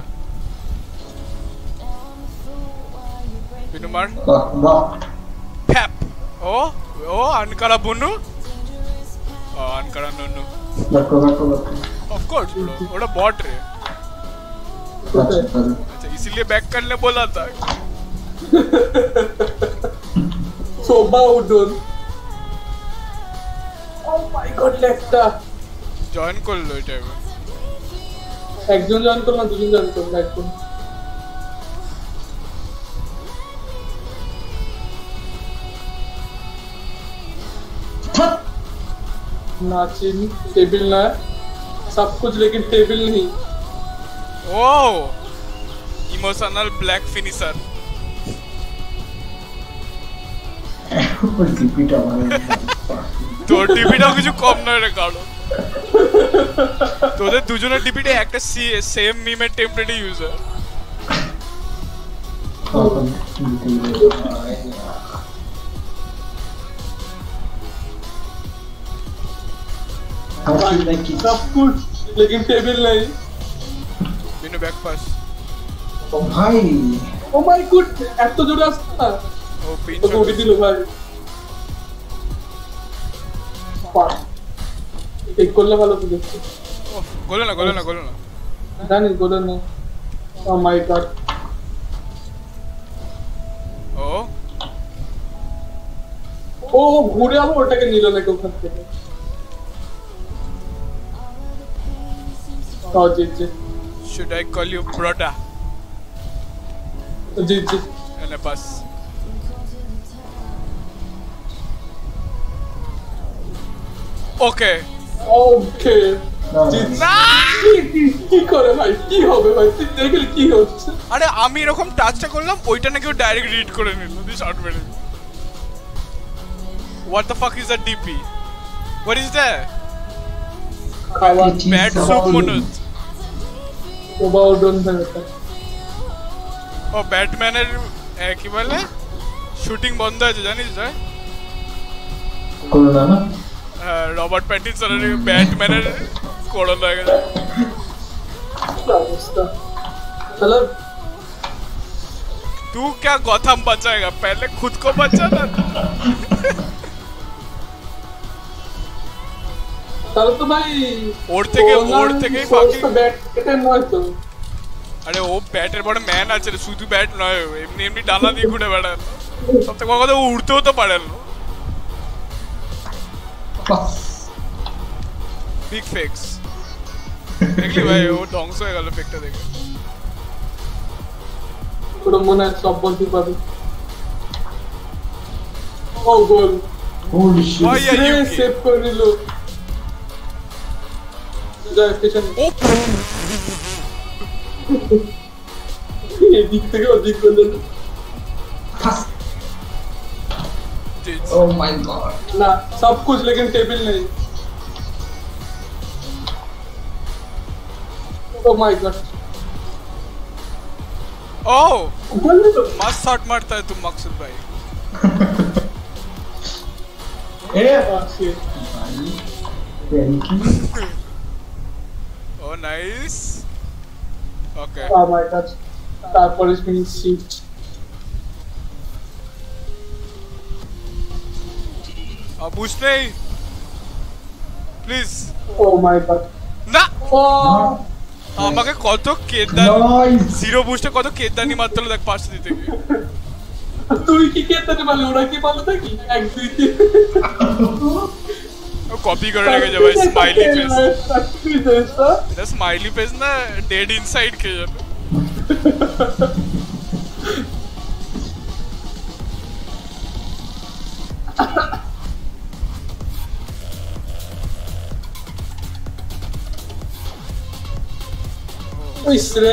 पिनुमार वाह वाह पैप ओ ओ अनकारा बुनु ओ अनकारा ननु लको लको लको ऑफ कोर्स ब्रो ओड़ा बॉट रे अच्छा इसीलिए बैक करने बोला था सोबा उडोन ओह माय गॉड लेफ्टा জয়েন করলো এটা একজন জয়েন করলো না দুজন জয়েন করলো একজন नाचिन टेबल ना सब कुछ लेकिन टेबल नहीं ओ इमोशनल ब्लैक फिनिशर ऊपर टीपीटा मारे तो टीपीटा কিছু কম নয় রে কালো তোদের দুজনের টিপিতে একটা সেম মিমের টেমপ্লেট ইউজ হয় सब कुछ लेकिन टेबल नहीं बिनु बैक पास ओ भाई ओ माय गॉड এত জোরে আসছে না ও পিন তো উড়ে দিল ভাই পাস एक করলে ভালো তো দেখছি ও গোলে না গোলে না গোলে না জানি গোলে না ও মাই গড ও ও ঘুরে আবার ওটাকে নিল না ওখান থেকে ও জি জি should I call you brother জি জি এনে পাস ওকে ওকে জি না কি করে ভাই কি হবে ভাই তুই দেখলি কি হচ্ছে আরে আমি এরকম টাচটা করলাম ওইটা নাকি ও ডাইরেক্ট রিড করে নিল দিস শর্ট মেরে what the fuck is that dp what is that খাওয়া bad soup monot ওবাও ডন থাকে ও ব্যাটম্যানের কি বলে শুটিং বন্ধ হয়েছে জানিস না করোনা না রবার্ট প্যাটিনসনের ব্যাটম্যানের করোনা হয়ে গেছে অবস্থা चलो तू क्या गौतम बचाएगा पहले खुद को बचाना তাহলে তো ভাই ওর থেকে ওর থেকেই ফাকিং ব্যাট এটা নয় তো আরে ও ব্যাটের বড় ম্যান আছে রে শুধু ব্যাট নয় এমনি এমনি ডানা দিয়ে ঘুরে বেড়ায় সবথেকে বড় কথা ও উড়তেও তো পারে না বিগ ফেক্স দেখলি ভাই ও ধ্বংস হয়ে গেল ফেকটা দেখে পুরো মনে হয় সব বলতে পারে ও গোল হোলি শিট ওই ইউ সেভ করে নিল যা স্টেশন ও এদিক থেকে ওদিক করে দিল ओ माय गॉड ना सब कुछ लेकिन टेबल नहीं ओ माय गॉड ओ मस्त शॉट मारता है तुम मकसूद भाई ए thank you oh nice okay oh my god तारपर इज बीइंग शिफ्ट अब बुस्ट नहीं प्लीज ओ माय गॉड না ও আমাকে কত কেদার नाइस জিরো বুস্টে কত কেদানি মাত্র দেখ পাঁচ দিতে গিয়ে তুই কি কেতে বলে ওরা কি বলে নাকি এক দুই তিন ও কপি করে রেখে যাবে স্মাইলি ফেস তুই দেশটা এটা স্মাইলি ফেস না ডেড ইনসাইড কে যাবে ওই স্রে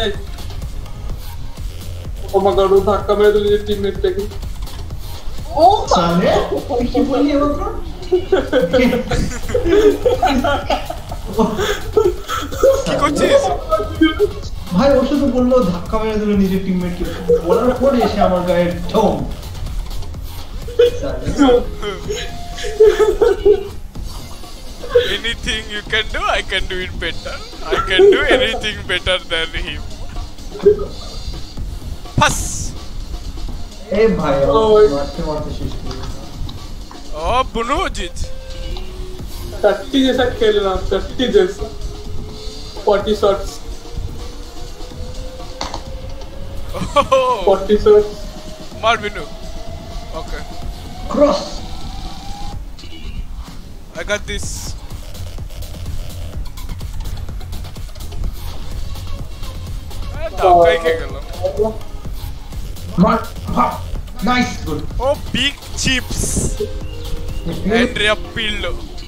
ও মাই গড ও ধাক্কা মেরে দিল টিমমেট থেকে ও साले কি বলি এবার কিছু বললো ধাক্কা মেরে দিল নিজের টিমমেটকে বলার পরে এসে আমার গায়ে ঠোম Anything you can do, I can do it better. I can do anything better than him. Pass. ए भाई मारते मारते शेष कर Oh, Bunu जीत. थर्टी जैसा खेल रहा हूँ, थर्टी जैसा फोर्टी शॉट्स फोर्टी शॉट्स मार Binu. Okay. Cross I got this. धाक्का ही खेल गया. मार हा nice good Oh, big chips. Andrea Pirlo.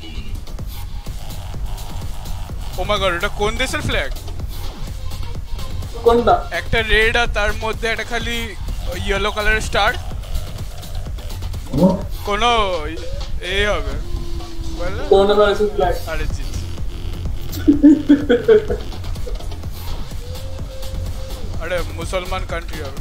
Oh my god, এটা কোন দেশের ফ্ল্যাগ? কোনটা? একটা রেড আর তার মধ্যে একটা খালি ইয়েলো কালারের স্টার। কোন এই হবে বলে কোন ভার্সেস ব্ল্যাক আরে জি আরে মুসলমান কান্ট্রি হবে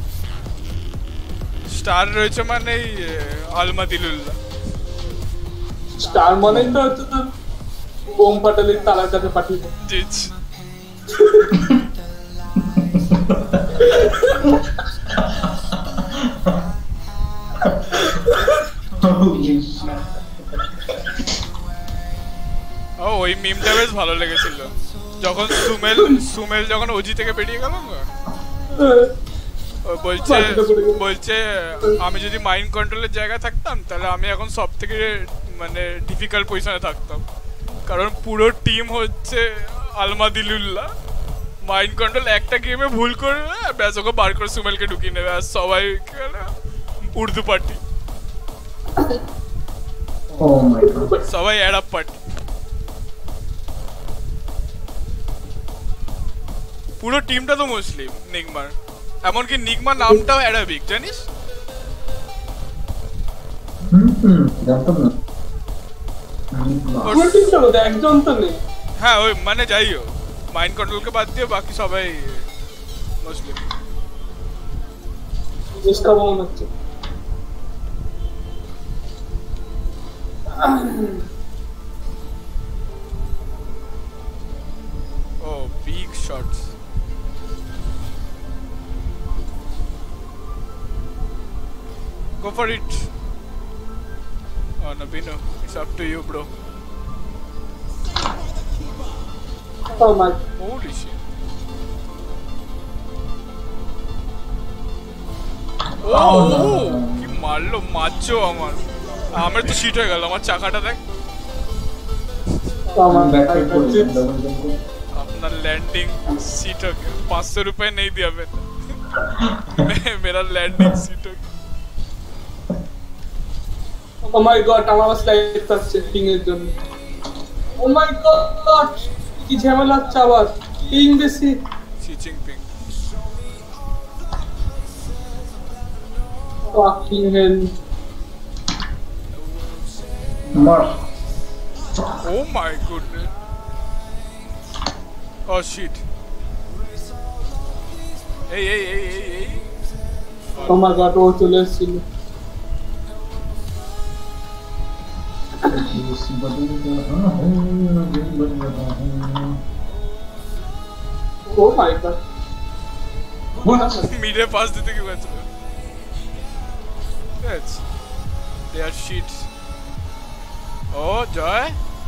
স্টার রয়েছে মানে আলমাদিলুল্লাহ স্টার মানে তো হচ্ছে তো বোম ফাটালে তালার কাছে পাঠিয়ে দেয় জি ও ওই মিমটা বেশ ভালো লেগেছিল যখন সুমেল সুমেল যখন ওজি থেকে বেরিয়ে গেল না বলছে বলছে আমি যদি মাইন্ড কন্ট্রোলের জায়গায় থাকতাম তাহলে আমি এখন সব থেকে মানে ডিফিকাল্ট পজিশনে থাকতাম কারণ পুরো টিম হচ্ছে আলমাদিলুল্লাহ মাইন্ড কন্ট্রোল একটা গেমে ভুল করবে ব্যাস ওকে বার করে সুমেলকে ঢুকিয়ে নেবে আর সবাই উর্দু পার্টি সবাই অ্যাডাপ পার্টি পুরো টিমটা তো মুসলিম নিগমার এমনকি নিগমার নামটাও অ্যারাবিক জানিস হুম জানতাম না পুরো টিমটা বলতে একজন তো নেই হ্যাঁ ওই মানে যাইও মাইন্ড কন্ট্রোলকে বাদ দিয়ে বাকি সবাই মুসলিম জিসকা মনে হচ্ছে Oh, big shots. Go for it. Oh no, Bino, it's up to you, bro. Oh my. Holy shit. Oh, কি মারলো মারছো আমার আমার তো শিট হয়ে গেল আমার চাকাটা দেখ अपना लैंडिंग सीट हो गया पाँच सौ रुपए नहीं दिया मैंने मेरा लैंडिंग सीट हो गया Oh my god আমার স্লাইড করছে পিং এর জন্য Oh my god কি ঝামেলা হচ্ছে আবার পিং বেশি সুইচিং পিং fucking hell মার Oh my goodness Oh shit Hey hey hey hey hey Oh my god ও চলে এসেছিল Oh my god What? Mid pass dite ki baat Yes They are shit Oh joy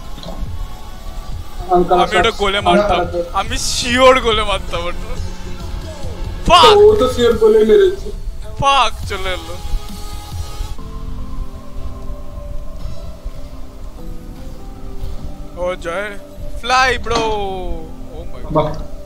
আমি ওটা গোলে মারতাম আমি sure গোলে মারতাম ওটা ফাক ও তো শিওর গোলে মেরেছে ফাক চলে এলো oh Joy fly bro oh my god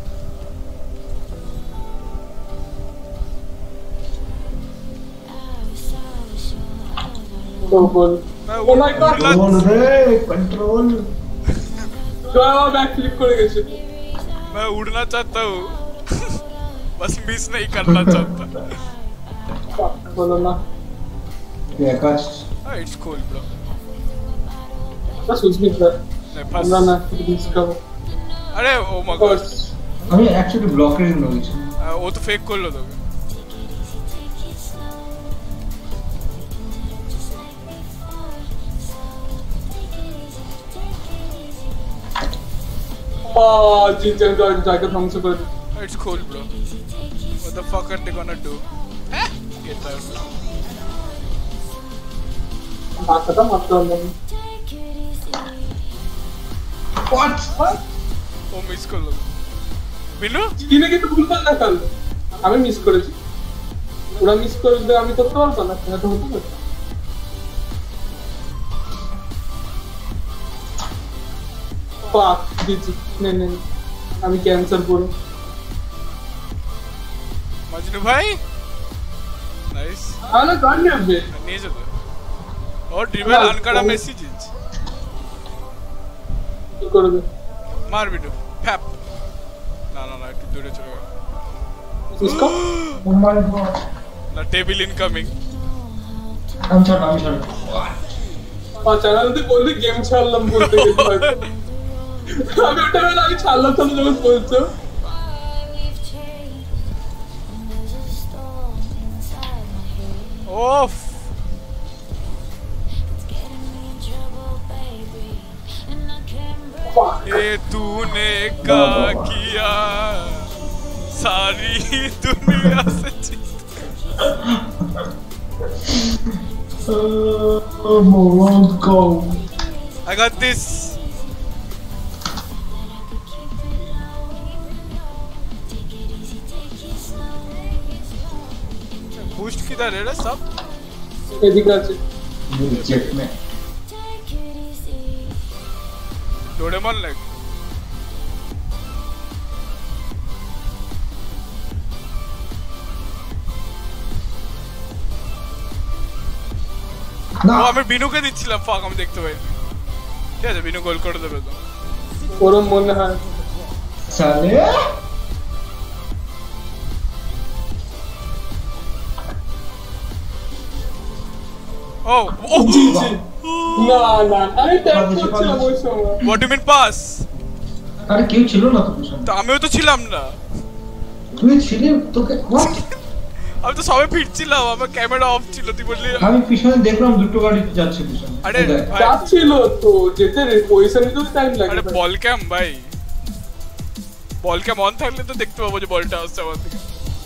তো বল ও মাই গড कंट्रोल गावा बैक फ्लिप कर गए मैं उड़ना चाहता हूँ बस मिस नहीं करना चाहता बोलो ना ये आकाश हाँ इट्स कूल ब्रो बस उसमें कर नहीं फंस ना ना डिस्कवर अरे ओ माय गॉड আমি অ্যাকচুয়ালি ব্লকের জন্য গেছি। ও তো ফেক করলো তোকে। Oh, জিজন জয় জয়কে ধ্বংস করে দিল। It's cool, bro. What the fuck are they gonna do? Eh? Get out. মাথাটা মারতে পারলাম না। What? ও মিস করলো। বিনু? কিনে কিন্তু ভুলভাল না কাল। আমি মিস করেছি। ওরা মিস করলে আমি করতে পারবো না, এটা তো হতে পারে। পাক দিচ্ছি, নে নে আমি ক্যান্সেল করব। মজনু ভাই নাইস আরে গান নেবে নিয়ে যেতে ও ড্রিবল আনকারা মেসেজ কি করবে মার বিটু ফ্যাপ না না না একটু দূরে চলে গেল इसको ও মাই গড না টেবিল ইনকামিং আমি ছাড় আমি ছাড় আচ্ছা না তুই বললি গেম ছাড়লাম বলতে গেলি হয়তো আমি ওটা বলে আমি ছাড়লাম তো যখন বলছো ओफ ये तूने क्या किया सारी दुनिया से Won't go. I got this. Boost किधर है रे सब এদিকে আছে जेट में डोरेमोन लाइक না ও আমি বিনুকে দিচ্ছিলাম ফাক আমি দেখতে পাই ঠিক আছে বিনু গোল করে দেবে তো ওরম মনে হয় साले ও ও না না আমি ট্যাপ করছিলাম ওই সময় व्हाट डू मीन पास আরে কেউ ছিল না তো পিছনে তো আমিও তো ছিলাম না তুই ছিলি তোকে what আমি তো সবে ফিরছিলাম আমার ক্যামেরা অফ ছিল তুই বললি আমি পিছনে দেখলাম দুটো গাড়ি যাচ্ছে পিছনে আরে ভাই, যাচ্ছিল তো যেতে পয়সা নিতেও টাইম লাগে আরে ভাই। বল ক্যাম ভাই বল ক্যাম অন থাকলে তো দেখতে পাবো যে বলটা আসছে আমার দিকে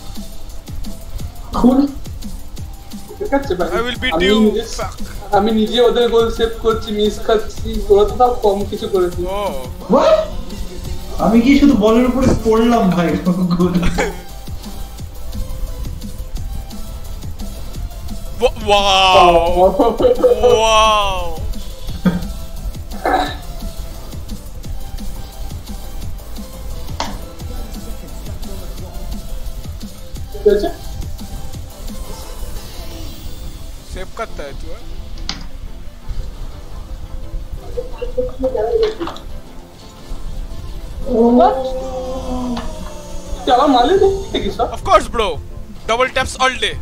খুল ঠিক আছে ভাই আই উইল বিট আমি ইউ নিজে- আমি নিজে ওদের গোল সেভ করছি মিস খাচ্ছি ওরা তো তাও কম কিছু করেছি ও What? আমি কি শুধু বলের উপরে পড়লাম ভাই গুড ওয়াও ওয়াও ঠিক আছে सेव करता है तू है? তুই আমার মালে দেখিস না? Of course bro double taps all day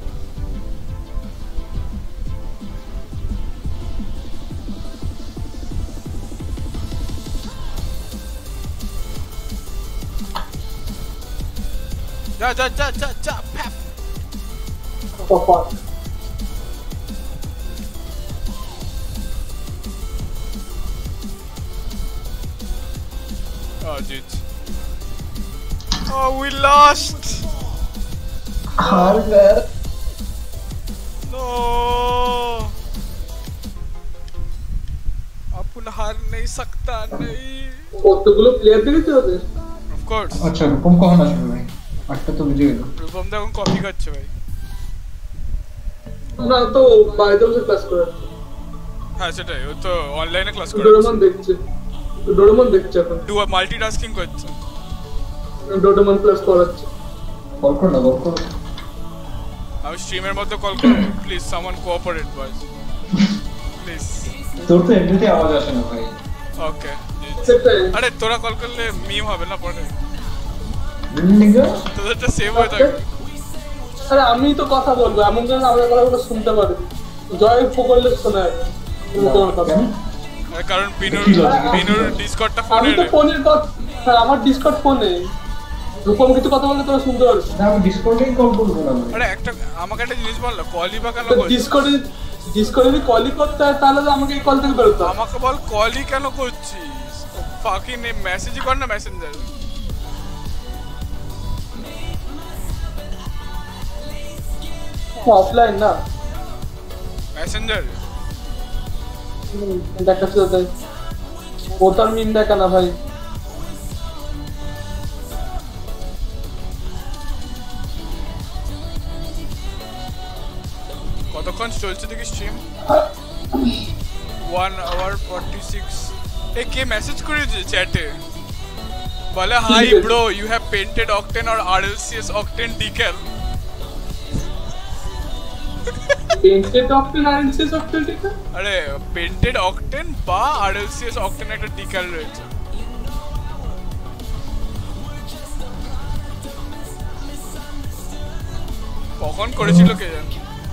जा जा जा जा जा pap বাবা, oh dude oh we lost her Gaya no अपन हार नहीं सकता नहीं কতগুলো প্লেয়ার দেখেছো ওদের of course আচ্ছা রূপম কখন আসবে ভাই আটটা তো বেজে গেল রূপম দা এখন কপি করছে ভাই না তো বাইরে বসে ক্লাস করে হ্যাঁ সেটাই ও তো অনলাইনে ক্লাস করে ডোরেমন দেখছে ডোরেমন দেখছে এখন ডু মাল্টিটাস্কিং করছে ডোরেমন ক্লাস করাচ্ছে কল কর না কল কর আমি স্ট্রিমের মধ্যে কল করব প্লিজ সামওয়ান কোঅপারেট বয়স প্লিজ তোর তো এমনিতে আওয়াজ আসে না ভাই ওকে সেটাই আরে তোরা কল করলে মিম হবে না পরে নিগা তোদেরটা সেভ হয়ে থাকবে আরে আমি তো কথা বলবো এমন যেন আমরা কথাগুলো শুনতে পারি জয় ফোকলে শোনা যাবে তোমার কথা আরে কারণ বিনুর কি লজিক? বিনুর ডিসকর্ডটা আমি ফোনে তো ফোনের কথা হ্যাঁ আমার ডিসকর্ড ফোনে রূপম কিছু কথা বললে তোরা শুনতে পারবি না, আমি ডিসকর্ডেই কল করবো না। আরে একটা আমাকে একটা জিনিস বল না, কলই বা কেন করছিস? ডিসকর্ডে ডিসকর্ডে যদি কলই করতে হয় তাহলে তো আমাকে এই কল থেকে বেরোতে হবে। আমাকে বল কলই কেন করছিস? ফাকিং মেসেজই কর না মেসেঞ্জার। অফলাইন না মেসেঞ্জার দেখাচ্ছে তাই ও তার মিম দেখা না ভাই। কতক্ষণ চলছে দেখি stream? One hour forty six. এ কে মেসেজ করেছে চ্যাটে? বলে hi bro, you have painted octane or RLCS octane decal. Painted octane RLCS octane decal? আরে পেন্টেড অক্টেন বা আরএলসিএস অক্টেন একটা ডিক্যাল রয়েছে। কখন করেছিল কে জানে?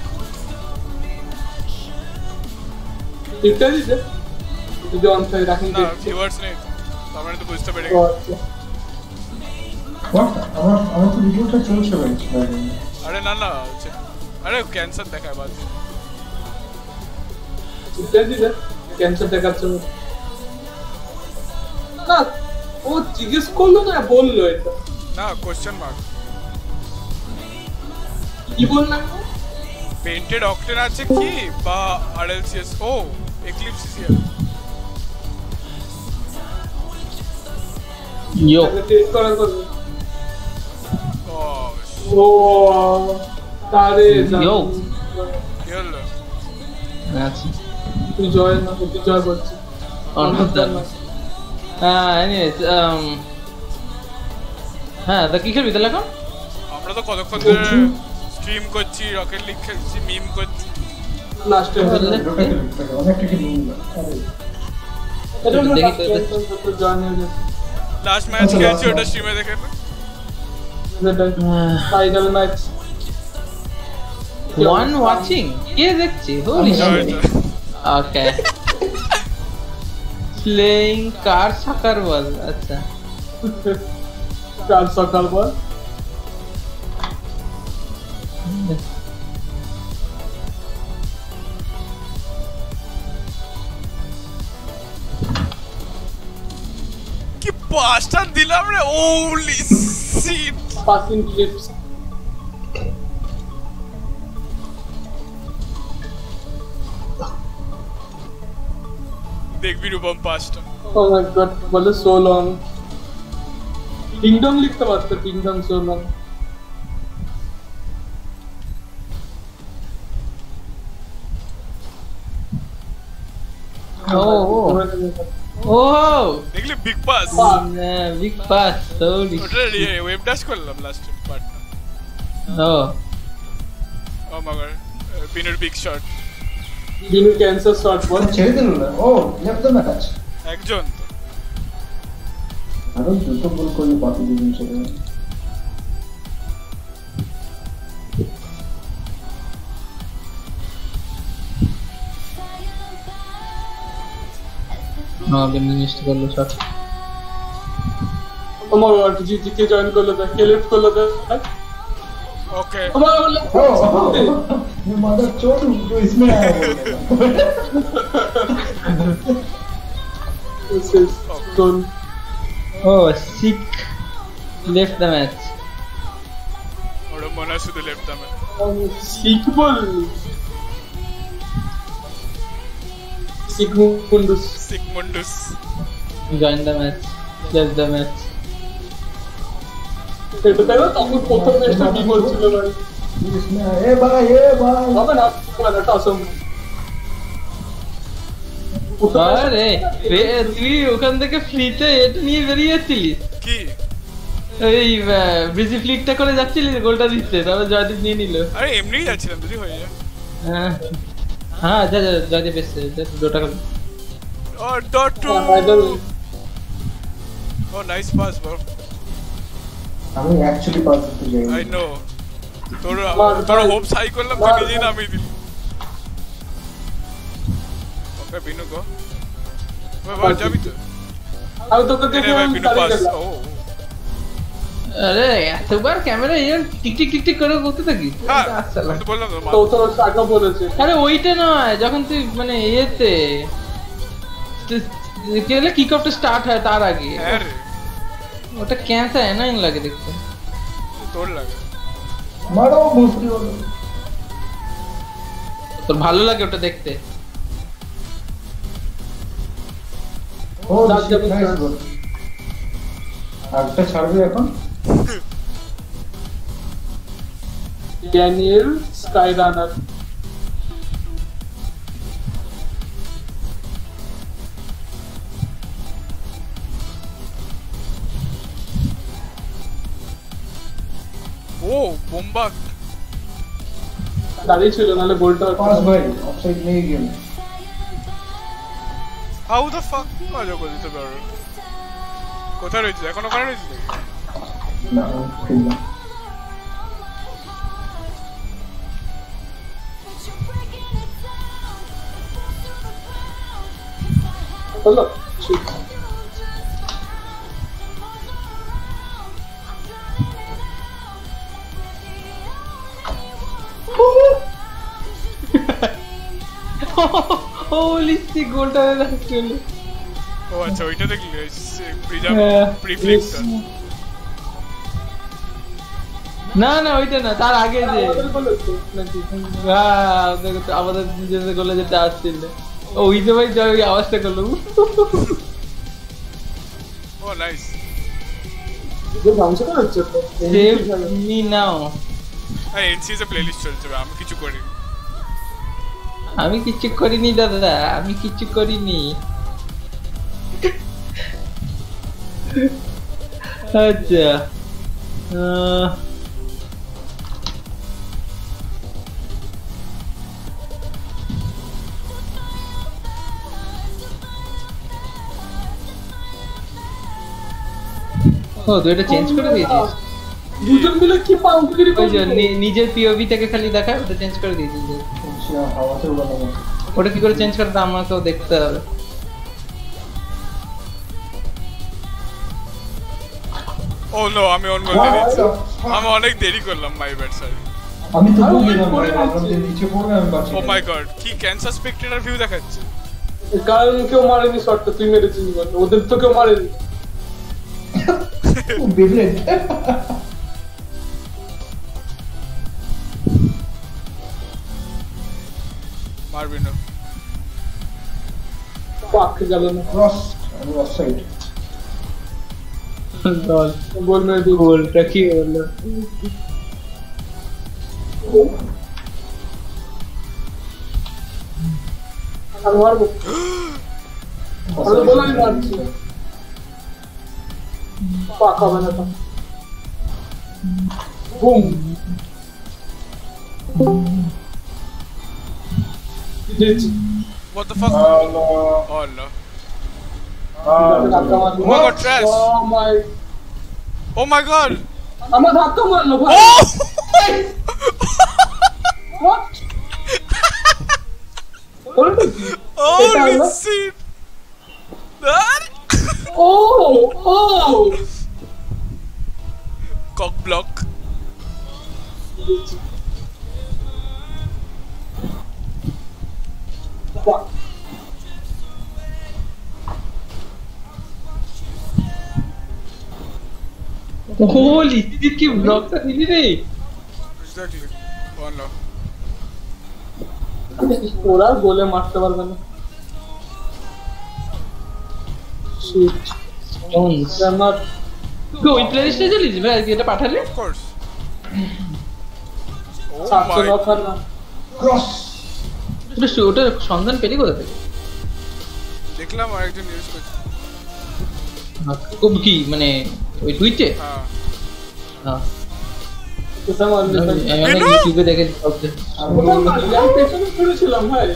ডিক্যাল দিছে যদি অন থাকে রাখুন। না ভিউয়ার্স নেই তো, তার মানে তো বুঝতে পেরে ও গেছি। আচ্ছা What? আমার আমার তো ভিডিওটা চলছে ভাই। আরে না না, আরে ক্যান্সার দেখায় বাদ। ডিক্যাল দিছে ক্যান্সার দেখাচ্ছে না। ও জিজ্ঞেস করলো না বললো এটা না কোশ্চেন মার্ক। কি বললাম? পেন্টেড অক্টেন আছে কি বা RLCS? Oh eclipse CCL. Yo test করা করবে। ও ও তারে ইয়ো কি হলো? আচ্ছা তুই জয় না তুই জয় করছিস অনদান হ্যাঁ এনিওয়েজ um হ্যাঁ তো কি খেলবি তাহলে এখন? আমরা তো কতক্ষণ ধরে স্ট্রিম করছি, রকেট লিগ খেলছি, মিম করছি। লাস্টে অনেকটা কি নিয়ে এটা হলো দেখি তো জয় নিয়ে গেছে লাস্ট ম্যাচ খেলছি, ওটা স্ট্রিমে দেখে না। ফাইনাল ম্যাচ ওয়ান ওয়াচিং কে দেখছি? Holy Joy shit Joy. Okay playing car soccer ball. আচ্ছা কাল সকাল বল কি পাঁচটা দিলাম রে, হোলি শিট। পাসিং ক্লিপস দেখবি রূপম পাঁচটা। ও মাই গড বলে সো লং কিংডম লিখতে পারতো kingdom so long oh oh oh দেখলি big pass? Big pass holy ওটা ওয়েব ড্যাশ করলাম last part. Oh oh my god, বিনুর big shot. Binu cancer shot ball ছেড়ে দিল না। Oh left the match. একজন তো আরো দুটো গোল করলে কত দিন চলে। নো গেম মিস্ট করলো শট। তোমার আর জিজি কে জয়েন করলো দেখ কে লেফট করলো দেখ ওকে। তোমার বলে ये मदर चोट जो इसमें आया this is goal oh sick left the match. ওটা মনে হয় শুধু লেফট দামে। সিক বল সিক মুন্ডুস সিগমুন্ডুস। Join the match left the match. এটা তাই না তখন প্রথম ম্যাচটা কি বলছিল ভাই इसमें ए भाई ए भाई হবে না মানে টাসম আরে রে- তুই ওখান থেকে ফ্রিতে এটা নিয়ে বেরিয়েছিলিস? কি? এই বিজি ফ্লিকটা করে যাচ্ছিলিস গোলটা দিতে, তারপর জয়দীপ নিয়ে নিল। আরে এমনিই যাচ্ছিলাম যদি হয়ে যায়। হ্যাঁ হ্যাঁ যা যা জয়দীপ এসছে দুটা করে। Oh dot two. Final oh nice pass bro. আমি অ্যাকচুয়ালি পাস করতে যাই আই নো। তোর মার, তোর মার। হোপ হাই করলাম, তুই মার, নিজেই মার। নামিয়ে দিলি। ওকে বিনু গো। ওই ভাই যাবি তো? আমি তোকে এনে দেখে ভাই আমি বিনু দাঁড়িয়ে পাস। গেলাম ও আরে এতবার ক্যামেরা এরকম টিক টিক টিক টিক করে করতে থাকি হ্যাঁ আসলে আমি তো বললাম তো তো তো টাকা বলেছে আরে ওইটা নয় যখন তুই মানে এতে কি হলে কিক অফটা স্টার্ট হয় তার আগে হ্যাঁ রে ওটা ক্যান্সার এনাইং লাগে দেখতে তোর লাগে মারো মুস্তি হলো তোর ভালো লাগে ওটা দেখতে ও নাইস বল আরেকটা ছাড়বে এখন ড্যানিয়েল স্কাই রানার ও বোম্বা দাঁড়িয়ে ছিল নাহলে গোলটা পাস ভাই অফসাইড নেই গেম হাউ দ্য ফাক মজা করে দিতে পারো কোথায় রয়েছে এখন ওখানে রয়েছে না খেলনা হলো ঠিক হোলি সি গোলটা দেখছিল ও আচ্ছা ওইটা দেখলি প্রিজাম হ্যাঁ। প্রিফ্লিক্টার না না ওইটা না তার আগে যে আমাদের বলেছে নাকি হ্যাঁ দেখো তো আমাদের নিজেদের গোলে যেটা আসছিল ওই যে ভাই ওই আওয়াজটা করলো ও নাইস যে ধ্বংস করা হচ্ছে তো সেভ মি নাও আর এনসিএস এ প্লেলিস্ট চলছে আমি কিছু করি আমি কিচ্ছু করিনি দাদা আমি কিচ্ছু করিনি আচ্ছা আহ, ও তুই এটা চেঞ্জ করে দিয়েছিস দুজন মিলে কি পাউন্ডগিরি ওই যে করছে নি- নিজের পিওভি থেকে খালি দেখায় ওটা চেঞ্জ করে দিয়েছিস যে। আচ্ছা হাওয়াতে উড়ানো ওটা কি করে চেঞ্জ করতে আমাকেও দেখতে হবে ও নো আমি অন গোল দিয়েছি আমি অনেক দেরি করলাম মাই ব্যাড সরি আমি তো গেলাম ভাই ভাবলাম যে নিচে পড়বে আমি পাচ্ছি ও মাই গড কি ক্যান্সার স্পেক্টেটার ভিউ দেখাচ্ছে কারণ কেউ মারেনি শটটা তুই মেরেছিস বল ওদের তো কেউ মারেনি বেবলেট মারবি না পাক গেল না ক্রস আমি অফসাইড দল গোল মেরে দিই গোলটা কি হলো আমি মারবো আমি বলে আমি মারছি পাক হবে না তো বুম দিয়েছি what the fuck hello oh no ধাক্কা মারলো Oh my God, trash. Oh my oh my god আমার ধাক্কা মারলো ভাই oh What? বলতো কি? এটা holy হলো- shit that Oh, oh. cock block Fuck. Holi তুই কি ব্লকটা দিলি রে exactly oh no ওরা গোলে মারতে পারবে না Shit. They're not- তুই ওই প্লেলিস্টে চলিস ভাই আজকে এটা পাঠালে of course oh সাতশো my নখার না। ক্রস ওটা শো- ওটার সন্ধান পেলি কোথা থেকে দেখলাম আরেকজন ইউজ করছে খুব কি মানে ওই টুইটে হ্যাঁ হ্যাঁ কোথায় মারলি ভাই? আমি অনেক Hello? ইউটিউবে দেখে ভাবতে আমি কোথায় মারলি? আমি পেছনে পড়েছিলাম ভাই।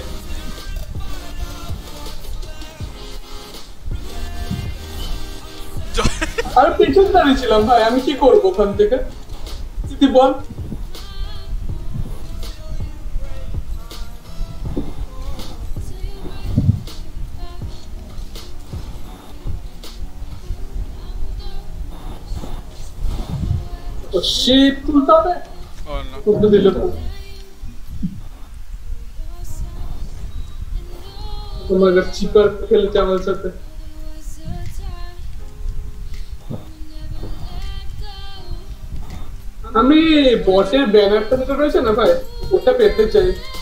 আমি পেছনে দাঁড়িয়েছিলাম ভাই আমি কি করবো ওখান থেকে তুই বল ও শিট তুলতে হবে ও না তুলতে দিলে তো তোমার চিপার খেলছে আমার সাথে আমি বটের ব্যানারটা যেটা রয়েছে না ভাই ওটা পেতে চাই